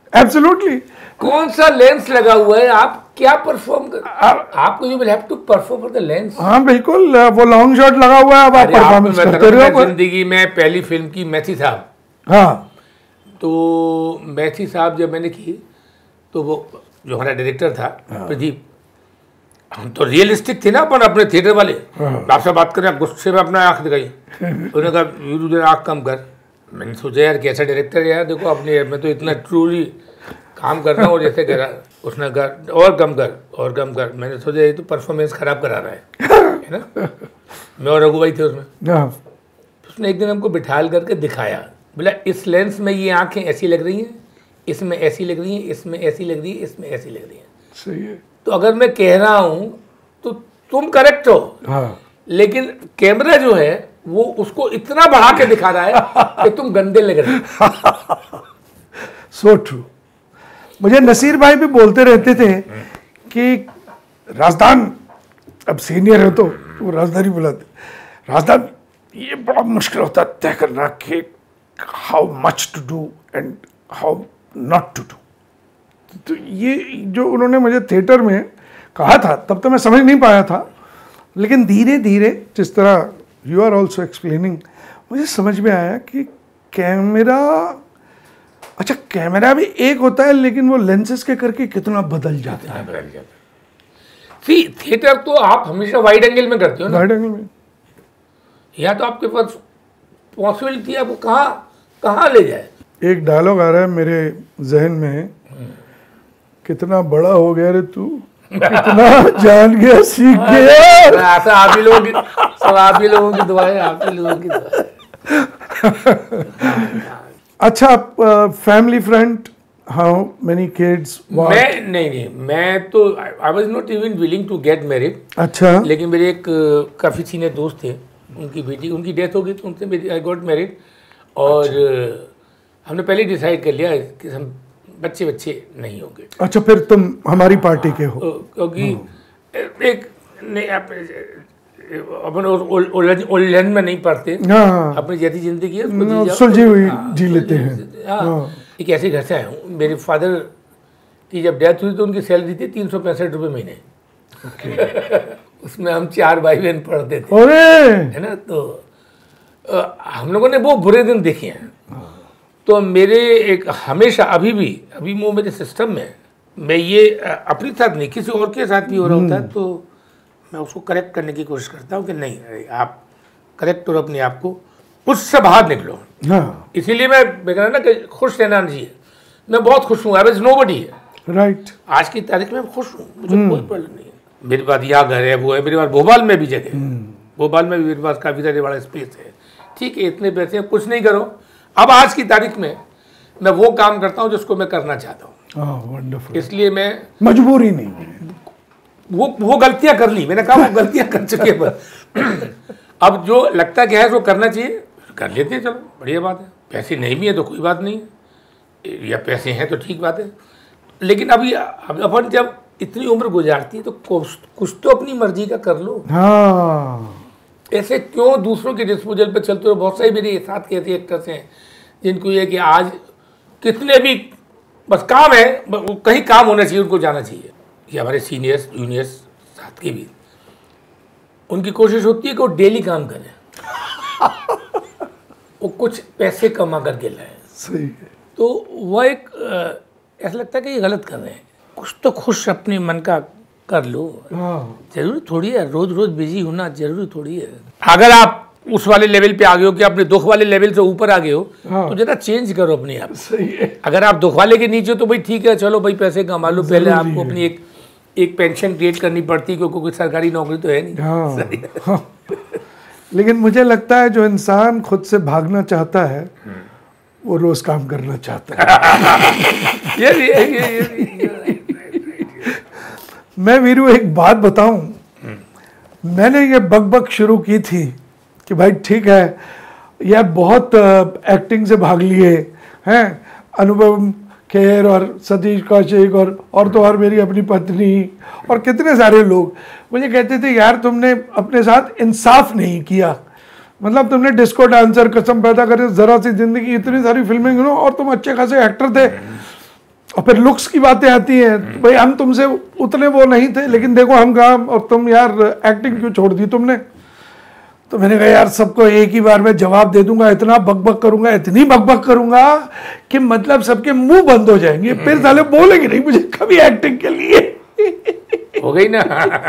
[SPEAKER 1] एब्सोल्युटली।
[SPEAKER 2] कौन सा लेंस लगा हुआ है, आप क्या परफॉर्म कर, आपको you will have to perform for the lens.
[SPEAKER 1] हाँ बिल्कुल, वो लॉन्ग शॉट लगा हुआ है, अब आप परफॉर्मेंस करते रहो।
[SPEAKER 2] जिंदगी में पहली फिल्म की मैथी साहब,
[SPEAKER 1] हाँ,
[SPEAKER 2] तो मैथी साहब जब मैंने की तो वो जो हमारा डायरेक्टर था प्रदीप, हम तो रियलिस्टिक थे ना अपन अपने थिएटर वाले, आपसे बात करें गुस्से में अपना आँख दिखाई, उन्होंने कहा वीरू आँख कम कर। मैंने सोचा यार कैसा डायरेक्टर है यार, देखो अपने मैं तो इतना ट्रूली काम कर रहा हूँ जैसे कह रहा, उसने कहा और कम कर और कम कर। मैंने सोचा ये तो परफॉर्मेंस खराब करा रहा है ना। मैं और रघु भाई थे उसमें। उसने एक दिन हमको बिठाल करके दिखाया, बोला इस लेंस में ये आँखें ऐसी लग रही हैं, इसमें ऐसी लग रही हैं, इसमें ऐसी लग रही है, इसमें ऐसी लग रही है।
[SPEAKER 1] सही है।
[SPEAKER 2] तो अगर मैं कह रहा हूँ तो तुम करेक्ट हो,
[SPEAKER 1] हाँ,
[SPEAKER 2] लेकिन कैमरा जो है वो उसको इतना बढ़ा के दिखा रहा है कि तुम गंदे लग रहे हो।
[SPEAKER 1] So true. मुझे नसीर भाई भी बोलते रहते थे कि राजदान, अब सीनियर है तो वो राजदानी बुलाते, राजदान ये बड़ा मुश्किल होता है तय करना कि how much to do and how not to do. तो ये जो उन्होंने मुझे थिएटर में कहा था तब तो मैं समझ नहीं पाया था, लेकिन धीरे धीरे जिस तरह यू आर ऑल्सो एक्सप्लेनिंग मुझे समझ में आया कि कैमरा, अच्छा कैमरा भी एक होता है लेकिन वो लेंसेज के करके कितना बदल जाता है।
[SPEAKER 2] थिएटर तो आप हमेशा वाइड एंगल में करते हो ना,
[SPEAKER 1] वाइड एंगल में,
[SPEAKER 2] या तो आपके पास पॉसिबिलिटी आपको कहाँ कहाँ ले जाए।
[SPEAKER 1] एक डायलॉग आ रहा है मेरे जहन में, कितना बड़ा हो गया रे तू, कितना जान गया सीख गया।
[SPEAKER 2] ऐसा आप ही लोगों की, सब आप ही लोगों की दुआएं, आप ही लोगों की दुआएं।
[SPEAKER 1] अच्छा, family front, how many kids?
[SPEAKER 2] मैं नहीं, मैं तो I was not even willing to get married.
[SPEAKER 1] अच्छा।
[SPEAKER 2] लेकिन मेरे एक काफ़ी सीनियर दोस्त थे, उनकी बेटी, उनकी डेथ हो गई तो उनसे मेरी आई गॉट मैरिड। और हमने पहले डिसाइड कर लिया कि हम बच्चे नहीं होंगे।
[SPEAKER 1] अच्छा, फिर तुम हमारी पार्टी के हो?
[SPEAKER 2] क्योंकि एक नहीं, अपन उलझन में नहीं पड़ते, अपनी जैसी जिंदगी है
[SPEAKER 1] सुलझी हुई जी लेते हैं।
[SPEAKER 2] एक ऐसे घर से आया हूँ, मेरे फादर की जब डेथ हुई तो उनकी सैलरी थी 365 रुपये महीने। उसमें हम 4 भाई बहन पढ़ते थे, है ना। तो हम लोगों ने वो बुरे दिन देखे हैं। तो मेरे एक हमेशा अभी वो मेरे सिस्टम में, मैं ये अपने साथ नहीं किसी और के साथ भी हो रहा होता है तो मैं उसको करेक्ट करने की कोशिश करता हूँ कि नहीं आप करेक्ट और अपने आप को उससे बाहर निकलो।
[SPEAKER 1] हाँ।
[SPEAKER 2] इसीलिए मैं कह रहा ना कि खुश रहना चाहिए। मैं बहुत खुश हूँ, आई वाज नोबडी है।
[SPEAKER 1] राइट।
[SPEAKER 2] आज की तारीख में खुश हूँ, मुझे कोई प्रॉब्लम नहीं है। मेरे पास यहाँ घर है, वो है, मेरे पास भोपाल में भी जगह है, भोपाल में भी मेरे पास काफ़ी सारे बड़ा स्पेस है। ठीक है, इतने पैसे कुछ नहीं करो। अब आज की तारीख में मैं वो काम करता हूँ जिसको मैं करना चाहता हूँ। इसलिए मैं
[SPEAKER 1] मजबूरी नहीं है,
[SPEAKER 2] वो गलतियां कर ली, मैंने कहा वो गलतियां कर चुके हैं पर अब जो लगता क्या है वो करना चाहिए, कर लेते हैं, चलो बढ़िया बात है। पैसे नहीं भी है तो कोई बात नहीं है, या पैसे हैं तो ठीक बात है। लेकिन अभी अपन जब इतनी उम्र गुजारती है तो कुछ तो अपनी मर्जी का कर लो।
[SPEAKER 1] हाँ।
[SPEAKER 2] ऐसे क्यों दूसरों के डिस्पोजल पे चलते हो। बहुत सारे मेरे साथ के ऐसे एक्टर्स हैं जिनको ये कि आज कितने भी बस काम है, कहीं काम होना चाहिए, उनको जाना चाहिए। कि हमारे सीनियर्स जूनियर्स साथ के भी उनकी कोशिश होती है कि वो डेली काम करें, वो कुछ पैसे कमा करके लाए।
[SPEAKER 1] सही है।
[SPEAKER 2] तो वह एक ऐसा लगता है कि ये गलत कर रहे हैं। कुछ तो खुश अपने मन का कर लो। जरूरी थोड़ी है रोज रोज बिजी होना, जरूरी थोड़ी है। अगर आप उस वाले लेवल पे आ गए हो कि अपने दुख वाले लेवल से ऊपर आ गए हो तो जरा चेंज करो अपने आप।
[SPEAKER 1] सही है।
[SPEAKER 2] अगर आप दुख वाले के नीचे हो तो भाई ठीक है, चलो भाई पैसे कमा लो। पहले आपको अपनी एक पेंशन क्रिएट करनी पड़ती है क्योंकि कोई सरकारी नौकरी तो है नहीं।
[SPEAKER 1] हाँ। लेकिन मुझे लगता है जो इंसान खुद से भागना चाहता है वो रोज काम करना चाहता है।
[SPEAKER 2] ये
[SPEAKER 1] मैं वीरू एक बात बताऊं, मैंने ये बक शुरू की थी कि भाई ठीक है यार, बहुत एक्टिंग से भाग लिए हैं, अनुपम खेर और सतीश कौशिक और तो और मेरी अपनी पत्नी और कितने सारे लोग मुझे कहते थे यार तुमने अपने साथ इंसाफ नहीं किया। मतलब तुमने डिस्को डांसर, कसम पैदा करे, जरा सी जिंदगी, इतनी सारी फिल्में और तुम अच्छे खासे एक्टर थे। और फिर लुक्स की बातें आती हैं, भाई हम तुमसे उतने वो नहीं थे, लेकिन देखो हम कहा, और तुम यार एक्टिंग क्यों छोड़ दी तुमने? तो मैंने कहा यार सबको एक ही बार में जवाब दे दूंगा, इतना बकबक करूंगा, इतनी बकबक करूंगा कि मतलब सबके मुंह बंद हो जाएंगे, फिर साले बोलेंगे नहीं मुझे कभी एक्टिंग के लिए।
[SPEAKER 2] हो गई ना।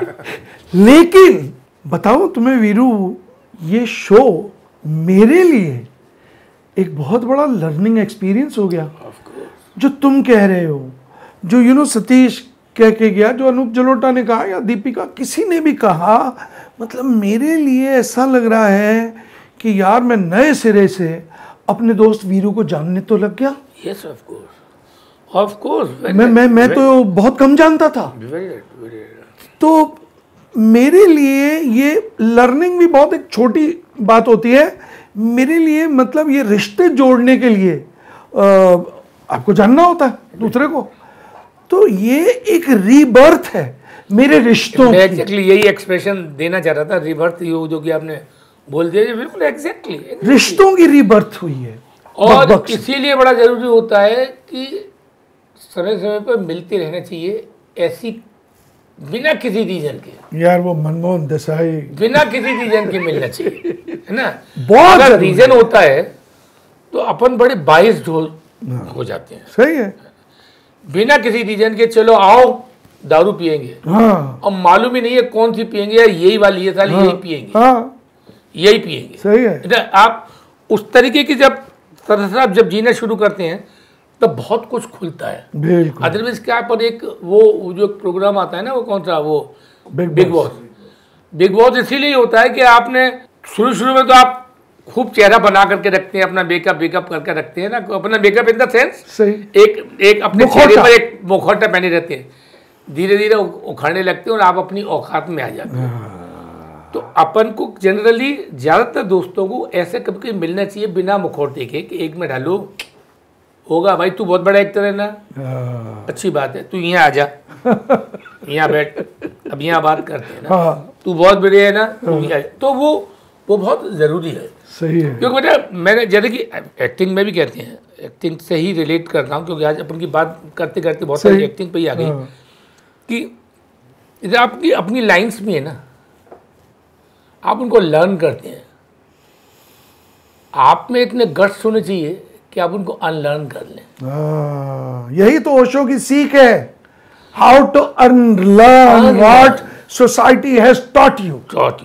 [SPEAKER 1] लेकिन बताओ तुम्हें वीरू, ये शो मेरे लिए एक बहुत बड़ा लर्निंग एक्सपीरियंस हो गया। जो तुम कह रहे हो, जो सतीश कह के गया, जो अनूप जलोटा ने कहा या दीपिका किसी ने भी कहा, मतलब मेरे लिए ऐसा लग रहा है कि यार मैं नए सिरे से अपने दोस्त वीरू को जानने तो लग गया।
[SPEAKER 2] यस ऑफ कोर्स
[SPEAKER 1] मैं तो बहुत कम जानता था। तो मेरे लिए ये लर्निंग भी बहुत एक छोटी बात होती है मेरे लिए, मतलब ये रिश्ते जोड़ने के लिए आपको जानना होता है दूसरे को, तो ये एक रीबर्थ है मेरे रिश्तों की।
[SPEAKER 2] एग्जैक्टली यही एक्सप्रेशन देना चाह रहा था, रीबर्थ, जो कि आपने बोल दिया, बिल्कुल एग्जैक्टली
[SPEAKER 1] रिश्तों की रीबर्थ हुई है।
[SPEAKER 2] और इसीलिए बड़ा जरूरी होता है कि समय समय पर मिलते रहना चाहिए, ऐसी बिना किसी रीजन के।
[SPEAKER 1] यार वो मनमोहन देसाई
[SPEAKER 2] बिना किसी रीजन के मिलना चाहिए, है ना।
[SPEAKER 1] बहुत
[SPEAKER 2] अगर रीजन होता है तो अपन बड़े बाइस्ड हो जाते हैं।
[SPEAKER 1] सही है।
[SPEAKER 2] बिना किसी रीजन के चलो आओ दारू पिएंगे,
[SPEAKER 1] हाँ,
[SPEAKER 2] और मालूम ही नहीं है कौन सी पिएंगे, यही वाली ये साली, यही पिएंगे,
[SPEAKER 1] हाँ,
[SPEAKER 2] यही पिएंगे।
[SPEAKER 1] सही है।
[SPEAKER 2] आप उस तरीके की जब जीना शुरू करते हैं तब बहुत कुछ खुलता है।
[SPEAKER 1] बिल्कुल।
[SPEAKER 2] अदरवाइज क्या पर एक वो जो प्रोग्राम आता है ना, वो कौन सा, वो बिग बॉस इसीलिए होता है कि आपने शुरू में तो आप खूब चेहरा बना करके रखते हैं, अपना मेकअप करके रखते हैं ना, अपना मेकअप इन द सेंस
[SPEAKER 1] सही,
[SPEAKER 2] एक अपने चेहरे पर एक मुखौटा पहने रहते हैं, धीरे धीरे उखाड़ने लगते हैं और आप अपनी औकात में आ जाते हैं। तो अपन को जनरली ज़्यादातर दोस्तों को ऐसे कभी मिलना चाहिए बिना मुखौटे के, कि एक में डालो होगा भाई, तू बहुत बड़ा एक्टर है ना, अच्छी बात है, तू यहाँ आ जा, यहाँ बैठ, अब यहाँ बात करते हैं ना, तू बहुत बड़े है ना, तो वो बहुत ज़रूरी है।
[SPEAKER 1] सही है।
[SPEAKER 2] क्योंकि बेटा मैंने जैसे कि एक्टिंग में भी कहते हैं, एक्टिंग से ही रिलेट करता हूँ, क्योंकि आज अपन की बात करते करते बहुत सारी एक्टिंग पे ही आ गई, कि आपकी अपनी लाइंस में है ना, आप उनको लर्न करते हैं, आप में इतने गट्स होने चाहिए कि आप उनको अनलर्न कर लें।
[SPEAKER 1] यही तो ओशो की सीख है, how to unlearn what society has taught you.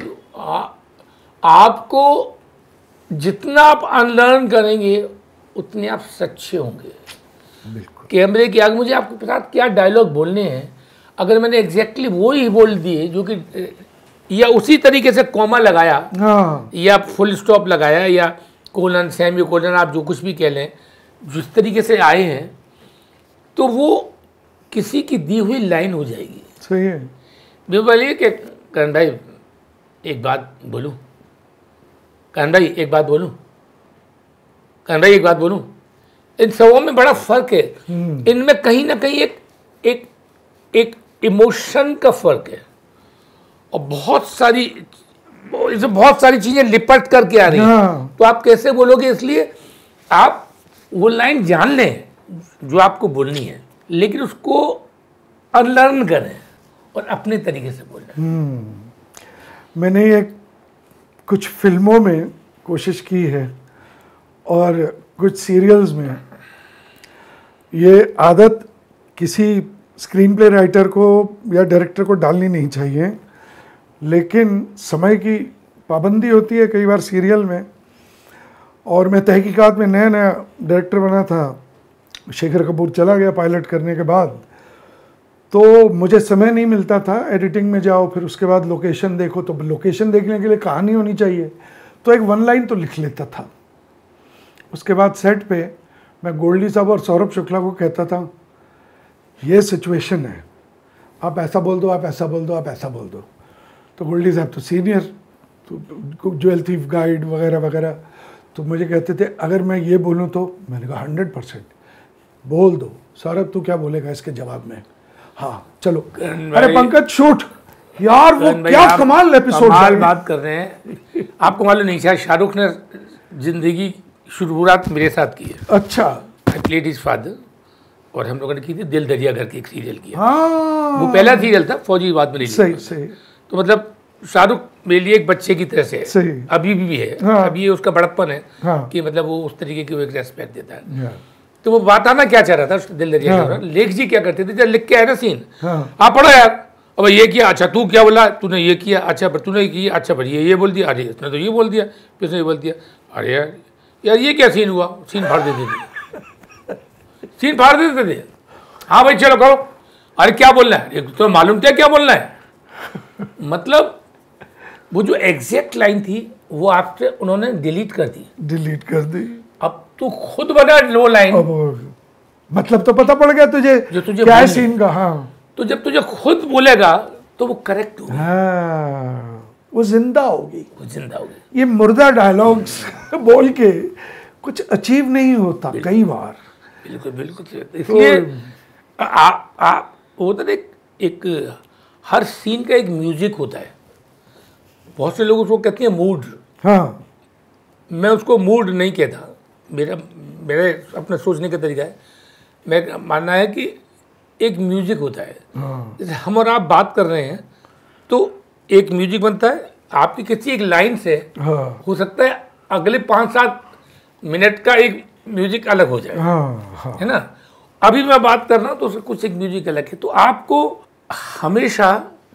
[SPEAKER 2] आपको जितना आप अनलर्न करेंगे उतने आप सच्चे होंगे।
[SPEAKER 1] बिल्कुल।
[SPEAKER 2] कैमरे के आगे मुझे आपके साथ क्या डायलॉग बोलने हैं, अगर मैंने एग्जैक्टली वो ही बोल दिए, जो कि या उसी तरीके से कॉमा लगाया, या फुल स्टॉप लगाया, या कोलन सेमी कोलन, आप जो कुछ भी कह लें, जिस तरीके से आए हैं, तो वो किसी की दी हुई लाइन हो जाएगी।
[SPEAKER 1] सही है।
[SPEAKER 2] मैं बोलिए कि करण भाई एक बात बोलूं, करण भाई एक बात बोलूं, करण भाई एक बात बोलूं, इन सबों में बड़ा फर्क है। इनमें कहीं ना कहीं एक इमोशन का फर्क है, और बहुत सारी चीजें लिपट करके आ रही हैं। तो आप कैसे बोलोगे? इसलिए आप वो लाइन जान लें जो आपको बोलनी है, लेकिन उसको अनलर्न करें और अपने तरीके से बोलें।
[SPEAKER 1] मैंने ये कुछ फिल्मों में कोशिश की है और कुछ सीरियल्स में, ये आदत किसी स्क्रीन प्ले राइटर को या डायरेक्टर को डालनी नहीं चाहिए, लेकिन समय की पाबंदी होती है कई बार सीरियल में। और मैं तहकीकात में नया डायरेक्टर बना था, शेखर कपूर चला गया पायलट करने के बाद, तो मुझे समय नहीं मिलता था। एडिटिंग में जाओ, फिर उसके बाद लोकेशन देखो, तो लोकेशन देखने के लिए कहानी होनी चाहिए, तो एक वन लाइन तो लिख लेता था। उसके बाद सेट पे मैं गोल्डी साहब और सौरभ शुक्ला को कहता था, ये सिचुएशन है, आप ऐसा बोल दो, आप ऐसा बोल दो, आप ऐसा बोल दो। तो गोल्डी साहब तो सीनियर, तो ज्वेल थीफ गाइड वगैरह वगैरह, तो मुझे कहते थे अगर मैं ये बोलूँ तो, मैंने कहा 100% बोल दो सौरभ, तू क्या बोलेगा इसके जवाब में? हाँ चलो, अरे पंकज शूट यार, वो क्या कमाल एपिसोड
[SPEAKER 2] बात कर रहे हैं। आपको मालूम नहीं, शायद शाहरुख ने जिंदगी शुरुआत मेरे साथ की है।
[SPEAKER 1] अच्छा।
[SPEAKER 2] आई प्लेड हिज फादर, और हम लोगों ने की थी दिल दरिया करके एक सीरियल किया।
[SPEAKER 1] हाँ
[SPEAKER 2] वो पहला सीरियल था, फौजी बाद में रिलीज।
[SPEAKER 1] सही सही।
[SPEAKER 2] तो मतलब शाहरुख मेरे लिए एक बच्चे की तरह से है,
[SPEAKER 1] सही।
[SPEAKER 2] अभी भी है।
[SPEAKER 1] हाँ।
[SPEAKER 2] अभी ये उसका बड़प्पन है
[SPEAKER 1] हाँ।
[SPEAKER 2] कि मतलब वो उस तरीके की वो एक रेस्पेक्ट देता है।
[SPEAKER 1] हाँ।
[SPEAKER 2] तो वो बताना क्या चाह रहा था उस दिल दरिया के दौरान, लेख जी क्या करते थे, जब लिख के आए ना सीन,
[SPEAKER 1] हाँ।
[SPEAKER 2] आप पढ़ो यार, अब ये किया, अच्छा तू क्या बोला, तूने ये किया, अच्छा पर तूने किया, अच्छा पर ये बोल दिया, अरे इसने तो ये बोल दिया, फिर उसने ये बोल दिया, अरे यार यार ये क्या सीन हुआ, सीन फाड़ देते थे, सीन फाड़ देते थे। हाँ भाई चलो करो, अरे क्या बोलना है, तो मालूम था क्या बोलना है। मतलब वो जो एग्जैक्ट लाइन थी वो आपसे उन्होंने डिलीट कर दी,
[SPEAKER 1] डिलीट कर दी।
[SPEAKER 2] अब तू खुद बना लो लाइन,
[SPEAKER 1] अब मतलब तो पता पड़ गया तुझे
[SPEAKER 2] जो तुझे
[SPEAKER 1] क्या है
[SPEAKER 2] बोलनी।
[SPEAKER 1] सीन का। हाँ
[SPEAKER 2] तो जब तुझे खुद बोलेगा तो वो करेक्ट होगी,
[SPEAKER 1] हाँ वो जिंदा होगी।
[SPEAKER 2] वो जिंदा होगी।
[SPEAKER 1] ये मुर्दा डायलॉग्स बोल के कुछ अचीव नहीं होता कई बार।
[SPEAKER 2] बिल्कुल बिल्कुल सही। इसलिए होता है एक हर सीन का एक म्यूजिक होता है। बहुत से लोग उसको कहते हैं मूड,
[SPEAKER 1] हाँ
[SPEAKER 2] मैं उसको मूड नहीं कहता, मेरा मेरे अपना सोचने का तरीका है। मैं मानना है कि एक म्यूजिक होता है।
[SPEAKER 1] हाँ
[SPEAKER 2] जैसे हम और आप बात कर रहे हैं तो एक म्यूजिक बनता है, आपकी किसी एक लाइन से
[SPEAKER 1] हाँ
[SPEAKER 2] हो सकता है अगले 5-7 मिनट का एक म्यूजिक अलग हो जाए,
[SPEAKER 1] हाँ हाँ
[SPEAKER 2] है ना। अभी मैं बात कर रहा हूँ तो उसका कुछ एक म्यूजिक अलग है। तो आपको हमेशा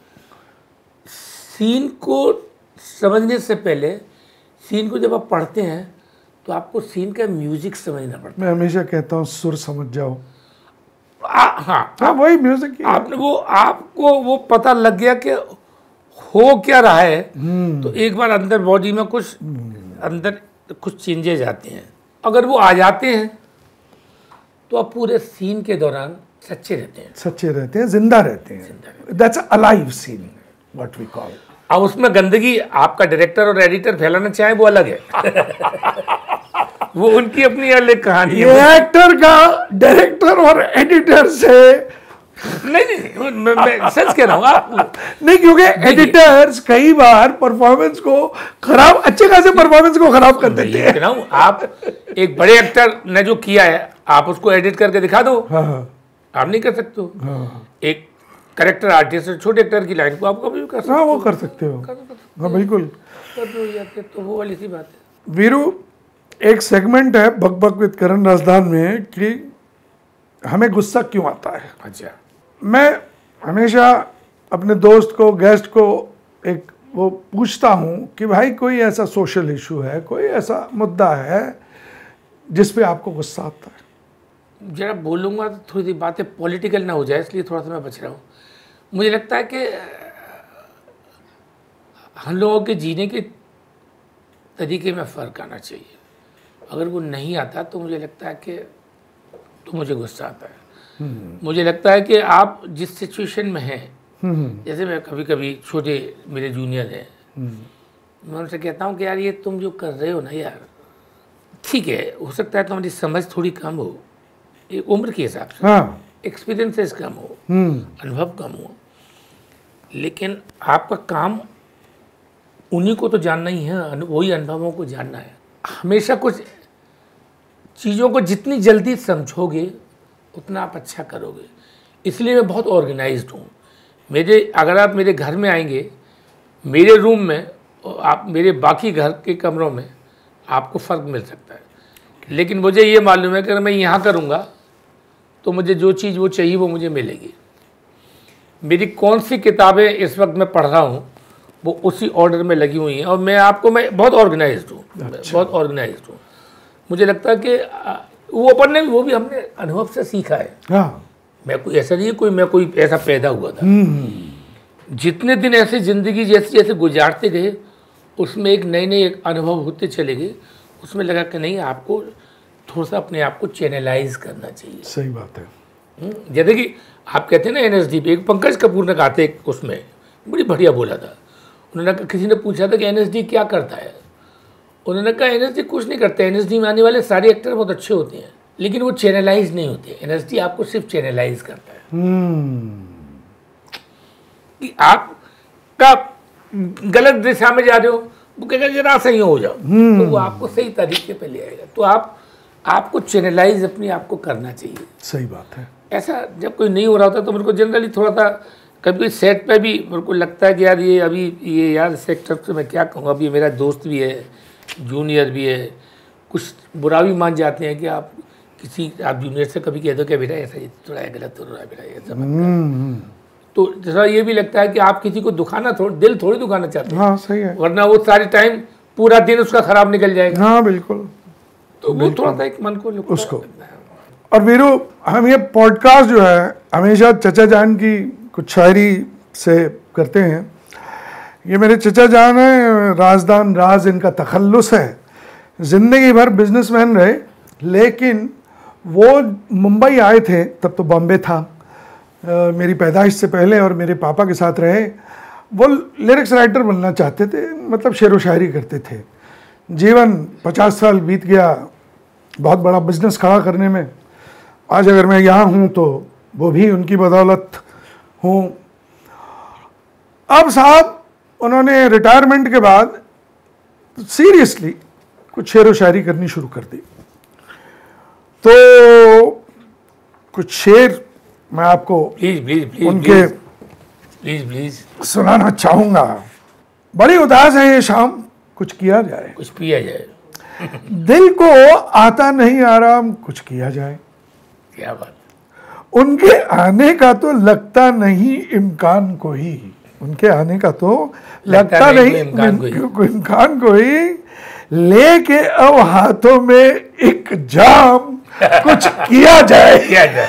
[SPEAKER 2] सीन को समझने से पहले, सीन को जब आप पढ़ते हैं तो आपको सीन का म्यूजिक समझना पड़ता
[SPEAKER 1] मैं हमेशा कहता हूँ सुर समझ जाओ।
[SPEAKER 2] है। हाँ,
[SPEAKER 1] हाँ वही म्यूजिक
[SPEAKER 2] आपने वो आपको वो पता लग गया कि हो क्या रहा है, तो एक बार अंदर बॉडी में कुछ अंदर कुछ चेंजेज आते हैं। अगर वो आ जाते हैं तो आप पूरे सीन के दौरान सच्चे रहते हैं,
[SPEAKER 1] सच्चे रहते हैं, जिंदा रहते हैं। That's alive scene what we call.
[SPEAKER 2] अब उसमें गंदगी आपका डायरेक्टर और एडिटर फैलाना चाहे वो अलग है। वो उनकी अपनी अलग कहानी है।
[SPEAKER 1] ये एक्टर का डायरेक्टर और एडिटर से
[SPEAKER 2] नहीं मैं सच कह रहा हूँ आप
[SPEAKER 1] नहीं, क्योंकि एडिटर्स कई बार परफॉर्मेंस को खराब, अच्छे खासे परफॉर्मेंस को खराब कर देते हैं।
[SPEAKER 2] कह रहा हूँ आप एक बड़े एक्टर ने जो किया है आप उसको एडिट करके दिखा दो,
[SPEAKER 1] हाँ
[SPEAKER 2] आप नहीं कर सकते हो।
[SPEAKER 1] हाँ
[SPEAKER 2] एक करेक्टर आर्टिस्ट छोटे एक्टर की लाइन को आप कभी भी कर सकते
[SPEAKER 1] हाँ
[SPEAKER 2] हो।
[SPEAKER 1] वो कर सकते हो। हाँ बिल्कुल।
[SPEAKER 2] कर दो या फिर तो वो वाली सी बात है।
[SPEAKER 1] वीरू, एक सेगमेंट है बक बक विद करण राजदान में कि हमें गुस्सा क्यों आता है।
[SPEAKER 2] अच्छा,
[SPEAKER 1] मैं हमेशा अपने दोस्त को, गेस्ट को एक वो पूछता हूँ कि भाई कोई ऐसा सोशल इशू है, कोई ऐसा मुद्दा है जिस पे आपको गुस्सा आता है।
[SPEAKER 2] जरा बोलूँगा तो थोड़ी सी बातें पॉलिटिकल ना हो जाए, इसलिए थोड़ा सा मैं बच रहा हूँ। मुझे लगता है कि हम लोगों के जीने के तरीके में फ़र्क आना चाहिए। अगर वो नहीं आता तो मुझे लगता है कि तो मुझे गुस्सा आता है। मुझे लगता है कि आप जिस सिचुएशन में हैं, जैसे मैं कभी कभी छोटे मेरे जूनियर हैं, मैं उनसे कहता हूँ कि यार ये तुम जो कर रहे हो ना यार, ठीक है, हो सकता है तुम्हारी समझ थोड़ी कम हो, ये उम्र के हिसाब से,
[SPEAKER 1] हाँ
[SPEAKER 2] एक्सपीरियंसेस कम हो, अनुभव कम हो, लेकिन आपका काम उन्हीं को तो जानना ही है, वही अनुभवों को जानना है। हमेशा कुछ चीज़ों को जितनी जल्दी समझोगे उतना आप अच्छा करोगे। इसलिए मैं बहुत ऑर्गेनाइज्ड हूँ। अगर आप मेरे घर में आएंगे, मेरे रूम में और आप मेरे बाकी घर के कमरों में, आपको फ़र्क मिल सकता है। लेकिन मुझे ये मालूम है कि अगर मैं यहाँ करूँगा तो मुझे जो चीज़ वो चाहिए वो मुझे मिलेगी। मेरी कौन सी किताबें इस वक्त मैं पढ़ रहा हूँ वो उसी ऑर्डर में लगी हुई हैं, और मैं बहुत ऑर्गेनाइज्ड हूँ। बहुत ऑर्गेनाइज्ड हूँ। मुझे लगता है कि वो अपन ने वो भी हमने अनुभव से सीखा है।
[SPEAKER 1] हाँ
[SPEAKER 2] मैं कोई ऐसा नहीं है मैं कोई ऐसा पैदा हुआ था। जितने दिन ऐसे ज़िंदगी जैसे जैसे गुजारते गए उसमें एक नए नए अनुभव होते चले गए। उसमें लगा कि नहीं, आपको थोड़ा सा अपने आप को चैनलाइज करना चाहिए।
[SPEAKER 1] सही बात है।
[SPEAKER 2] जैसे कि आप कहते हैं ना एनएसडी पे, एक पंकज कपूर ने कहा था उसमें बड़ी बढ़िया बोला था। उन्होंने कहा, किसी ने पूछा था कि एनएसडी क्या करता है, उन्होंने कहा एनएसडी कुछ नहीं करता। एनएसडी में आने वाले सारे एक्टर बहुत अच्छे होते हैं लेकिन वो चैनलाइज नहीं होते। एनएसडी आपको सिर्फ चैनलाइज करता है कि आपका गलत दिशा में जा रहे हो, वो कहेगा जरा सही हो जाओ, तो वो आपको सही तरीके पे ले आएगा। तो आप आपको चैनलाइज अपने आप को करना चाहिए।
[SPEAKER 1] सही बात है।
[SPEAKER 2] ऐसा जब कोई नहीं हो रहा होता तो मेरे को जनरली थोड़ा सा कभी सेट पे भी मेरे को लगता है कि यार ये अभी ये यार सेक्टर से मैं क्या कहूँ, अभी मेरा दोस्त भी है, जूनियर भी है, कुछ बुरा भी मान जाते हैं कि आप जूनियर से कभी कह दो कि बेटा ऐसा ये थोड़ा गलत हो रहा है बेटा, ऐसा मत कर। तो जैसा ये भी लगता है कि आप किसी को दुखाना दिल थोड़ी दुखाना चाहते हैं।
[SPEAKER 1] हाँ सही है,
[SPEAKER 2] वरना वो सारी टाइम पूरा दिन उसका खराब निकल जाएगा।
[SPEAKER 1] हाँ बिल्कुल।
[SPEAKER 2] तो वो थोड़ा सा एक मन को
[SPEAKER 1] उसको। और वीरू, हम ये पॉडकास्ट जो है हमेशा चचा जान की कुछ शायरी से करते हैं। ये मेरे चचा जान है, राजदान राज इनका तखल्लुस है। ज़िंदगी भर बिजनेसमैन रहे, लेकिन वो मुंबई आए थे तब तो बॉम्बे था, मेरी पैदाइश से पहले, और मेरे पापा के साथ रहे। वो लिरिक्स राइटर बनना चाहते थे, मतलब शेर व शायरी करते थे। जीवन 50 साल बीत गया बहुत बड़ा बिजनेस खड़ा करने में। आज अगर मैं यहाँ हूँ तो वो भी उनकी बदौलत हूँ। अब साहब उन्होंने रिटायरमेंट के बाद सीरियसली कुछ शेर व शायरी करनी शुरू कर दी। तो कुछ शेर मैं आपको
[SPEAKER 2] प्लीज
[SPEAKER 1] उनके
[SPEAKER 2] प्लीज
[SPEAKER 1] सुनाना चाहूँगा। बड़ी उदास है ये शाम, कुछ किया जाए,
[SPEAKER 2] कुछ पिया जाए।
[SPEAKER 1] दिल को आता नहीं आराम, कुछ किया जाए।
[SPEAKER 2] क्या बात।
[SPEAKER 1] उनके आने का तो लगता नहीं इम्कान कोई, उनके आने का तो लगता नहीं इम्कान कोई, लेके अब हाथों में एक जाम, कुछ किया जाए।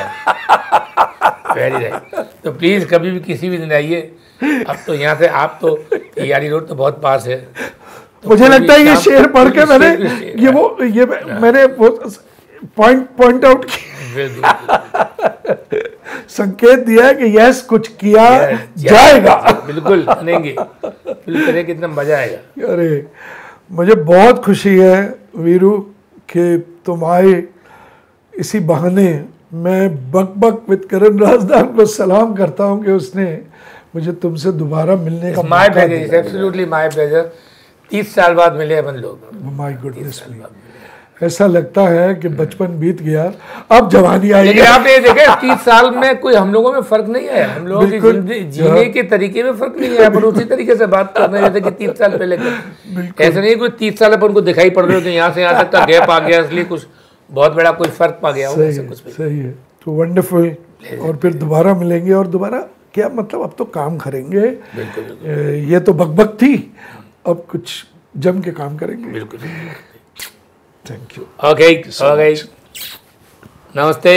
[SPEAKER 2] Very right. तो प्लीज कभी भी किसी भी दिन आइए। अब तो यहाँ से आप तो यारी रोड तो बहुत पास है। तो
[SPEAKER 1] मुझे लगता है ये शेर पढ़ के मैंने वो पॉइंट आउट किया, संकेत दिया है कि यस कुछ किया जाएगा।
[SPEAKER 2] बिल्कुल करेंगे, बिल्कुल करेंगे, कितना मजा आएगा।
[SPEAKER 1] अरे मुझे बहुत खुशी है वीरू कि तुम आए। इसी बहाने मैं बक बक विद करण राजदान को सलाम करता हूं कि उसने मुझे तुमसे दोबारा मिलने का
[SPEAKER 2] my pleasure, absolutely my pleasure. 30 साल बाद मिले अपन लोग।
[SPEAKER 1] माय गुडनेस मी, ऐसा लगता है कि बचपन बीत गया, अब जवानी आई।
[SPEAKER 2] लेकिन आपने ये देखा 30 साल में कोई हम लोगों में फर्क नहीं है, हम लोगों की जीने के तरीके में फर्क नहीं है। अपन उसी तरीके से बात कर रहे हैं जैसे कि 30 साल पहले कर। ऐसा नहीं कोई 30 साल अपन को दिखाई पड़ रहे हो कि यहाँ से यहाँ तक का गैप आ गया, इसलिए कुछ बहुत बड़ा कोई फर्क पा गया हो।
[SPEAKER 1] सही है। तो वंडरफुल। और फिर दोबारा मिलेंगे, और दोबारा क्या मतलब, अब तो काम करेंगे। ये तो बकबक थी, अब कुछ जम के काम करेंगे।
[SPEAKER 2] बिल्कुल।
[SPEAKER 1] Thank you.
[SPEAKER 2] ओके नमस्ते।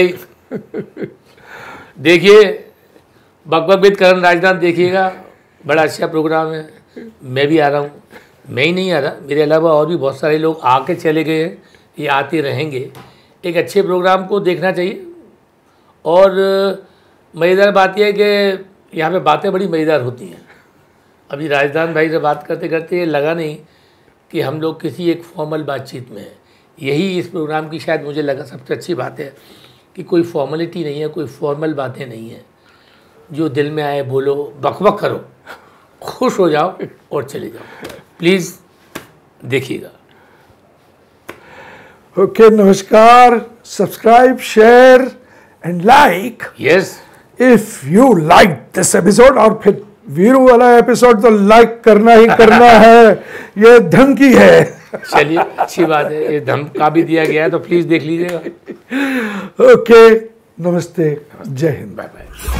[SPEAKER 2] देखिए बकबक विद करण राजदान देखिएगा, बड़ा अच्छा प्रोग्राम है। मैं भी आ रहा हूँ, मैं ही नहीं आ रहा, मेरे अलावा और भी बहुत सारे लोग आके चले गए हैं, ये आते रहेंगे। एक अच्छे प्रोग्राम को देखना चाहिए। और मज़ेदार बात यह है कि यहाँ पे बातें बड़ी मज़ेदार होती हैं। अभी राजदान भाई से बात करते करते ये लगा नहीं कि हम लोग किसी एक फॉर्मल बातचीत में हैं। यही इस प्रोग्राम की शायद मुझे लगा सबसे अच्छी बात है कि कोई फॉर्मेलिटी नहीं है, कोई फॉर्मल बातें नहीं है। जो दिल में आए बोलो, बकबक करो, खुश हो जाओ और चले जाओ। प्लीज़ देखिएगा।
[SPEAKER 1] ओके, नमस्कार। Subscribe, share and like.
[SPEAKER 2] Yes,
[SPEAKER 1] if you like this episode. और फिर वीरू वाला एपिसोड तो लाइक करना ही करना है, ये धमकी है।
[SPEAKER 2] चलिए अच्छी बात है, ये धमका भी दिया गया है तो प्लीज़ देख लीजिएगा।
[SPEAKER 1] ओके, नमस्ते, जय हिंद,
[SPEAKER 2] बाय बाय।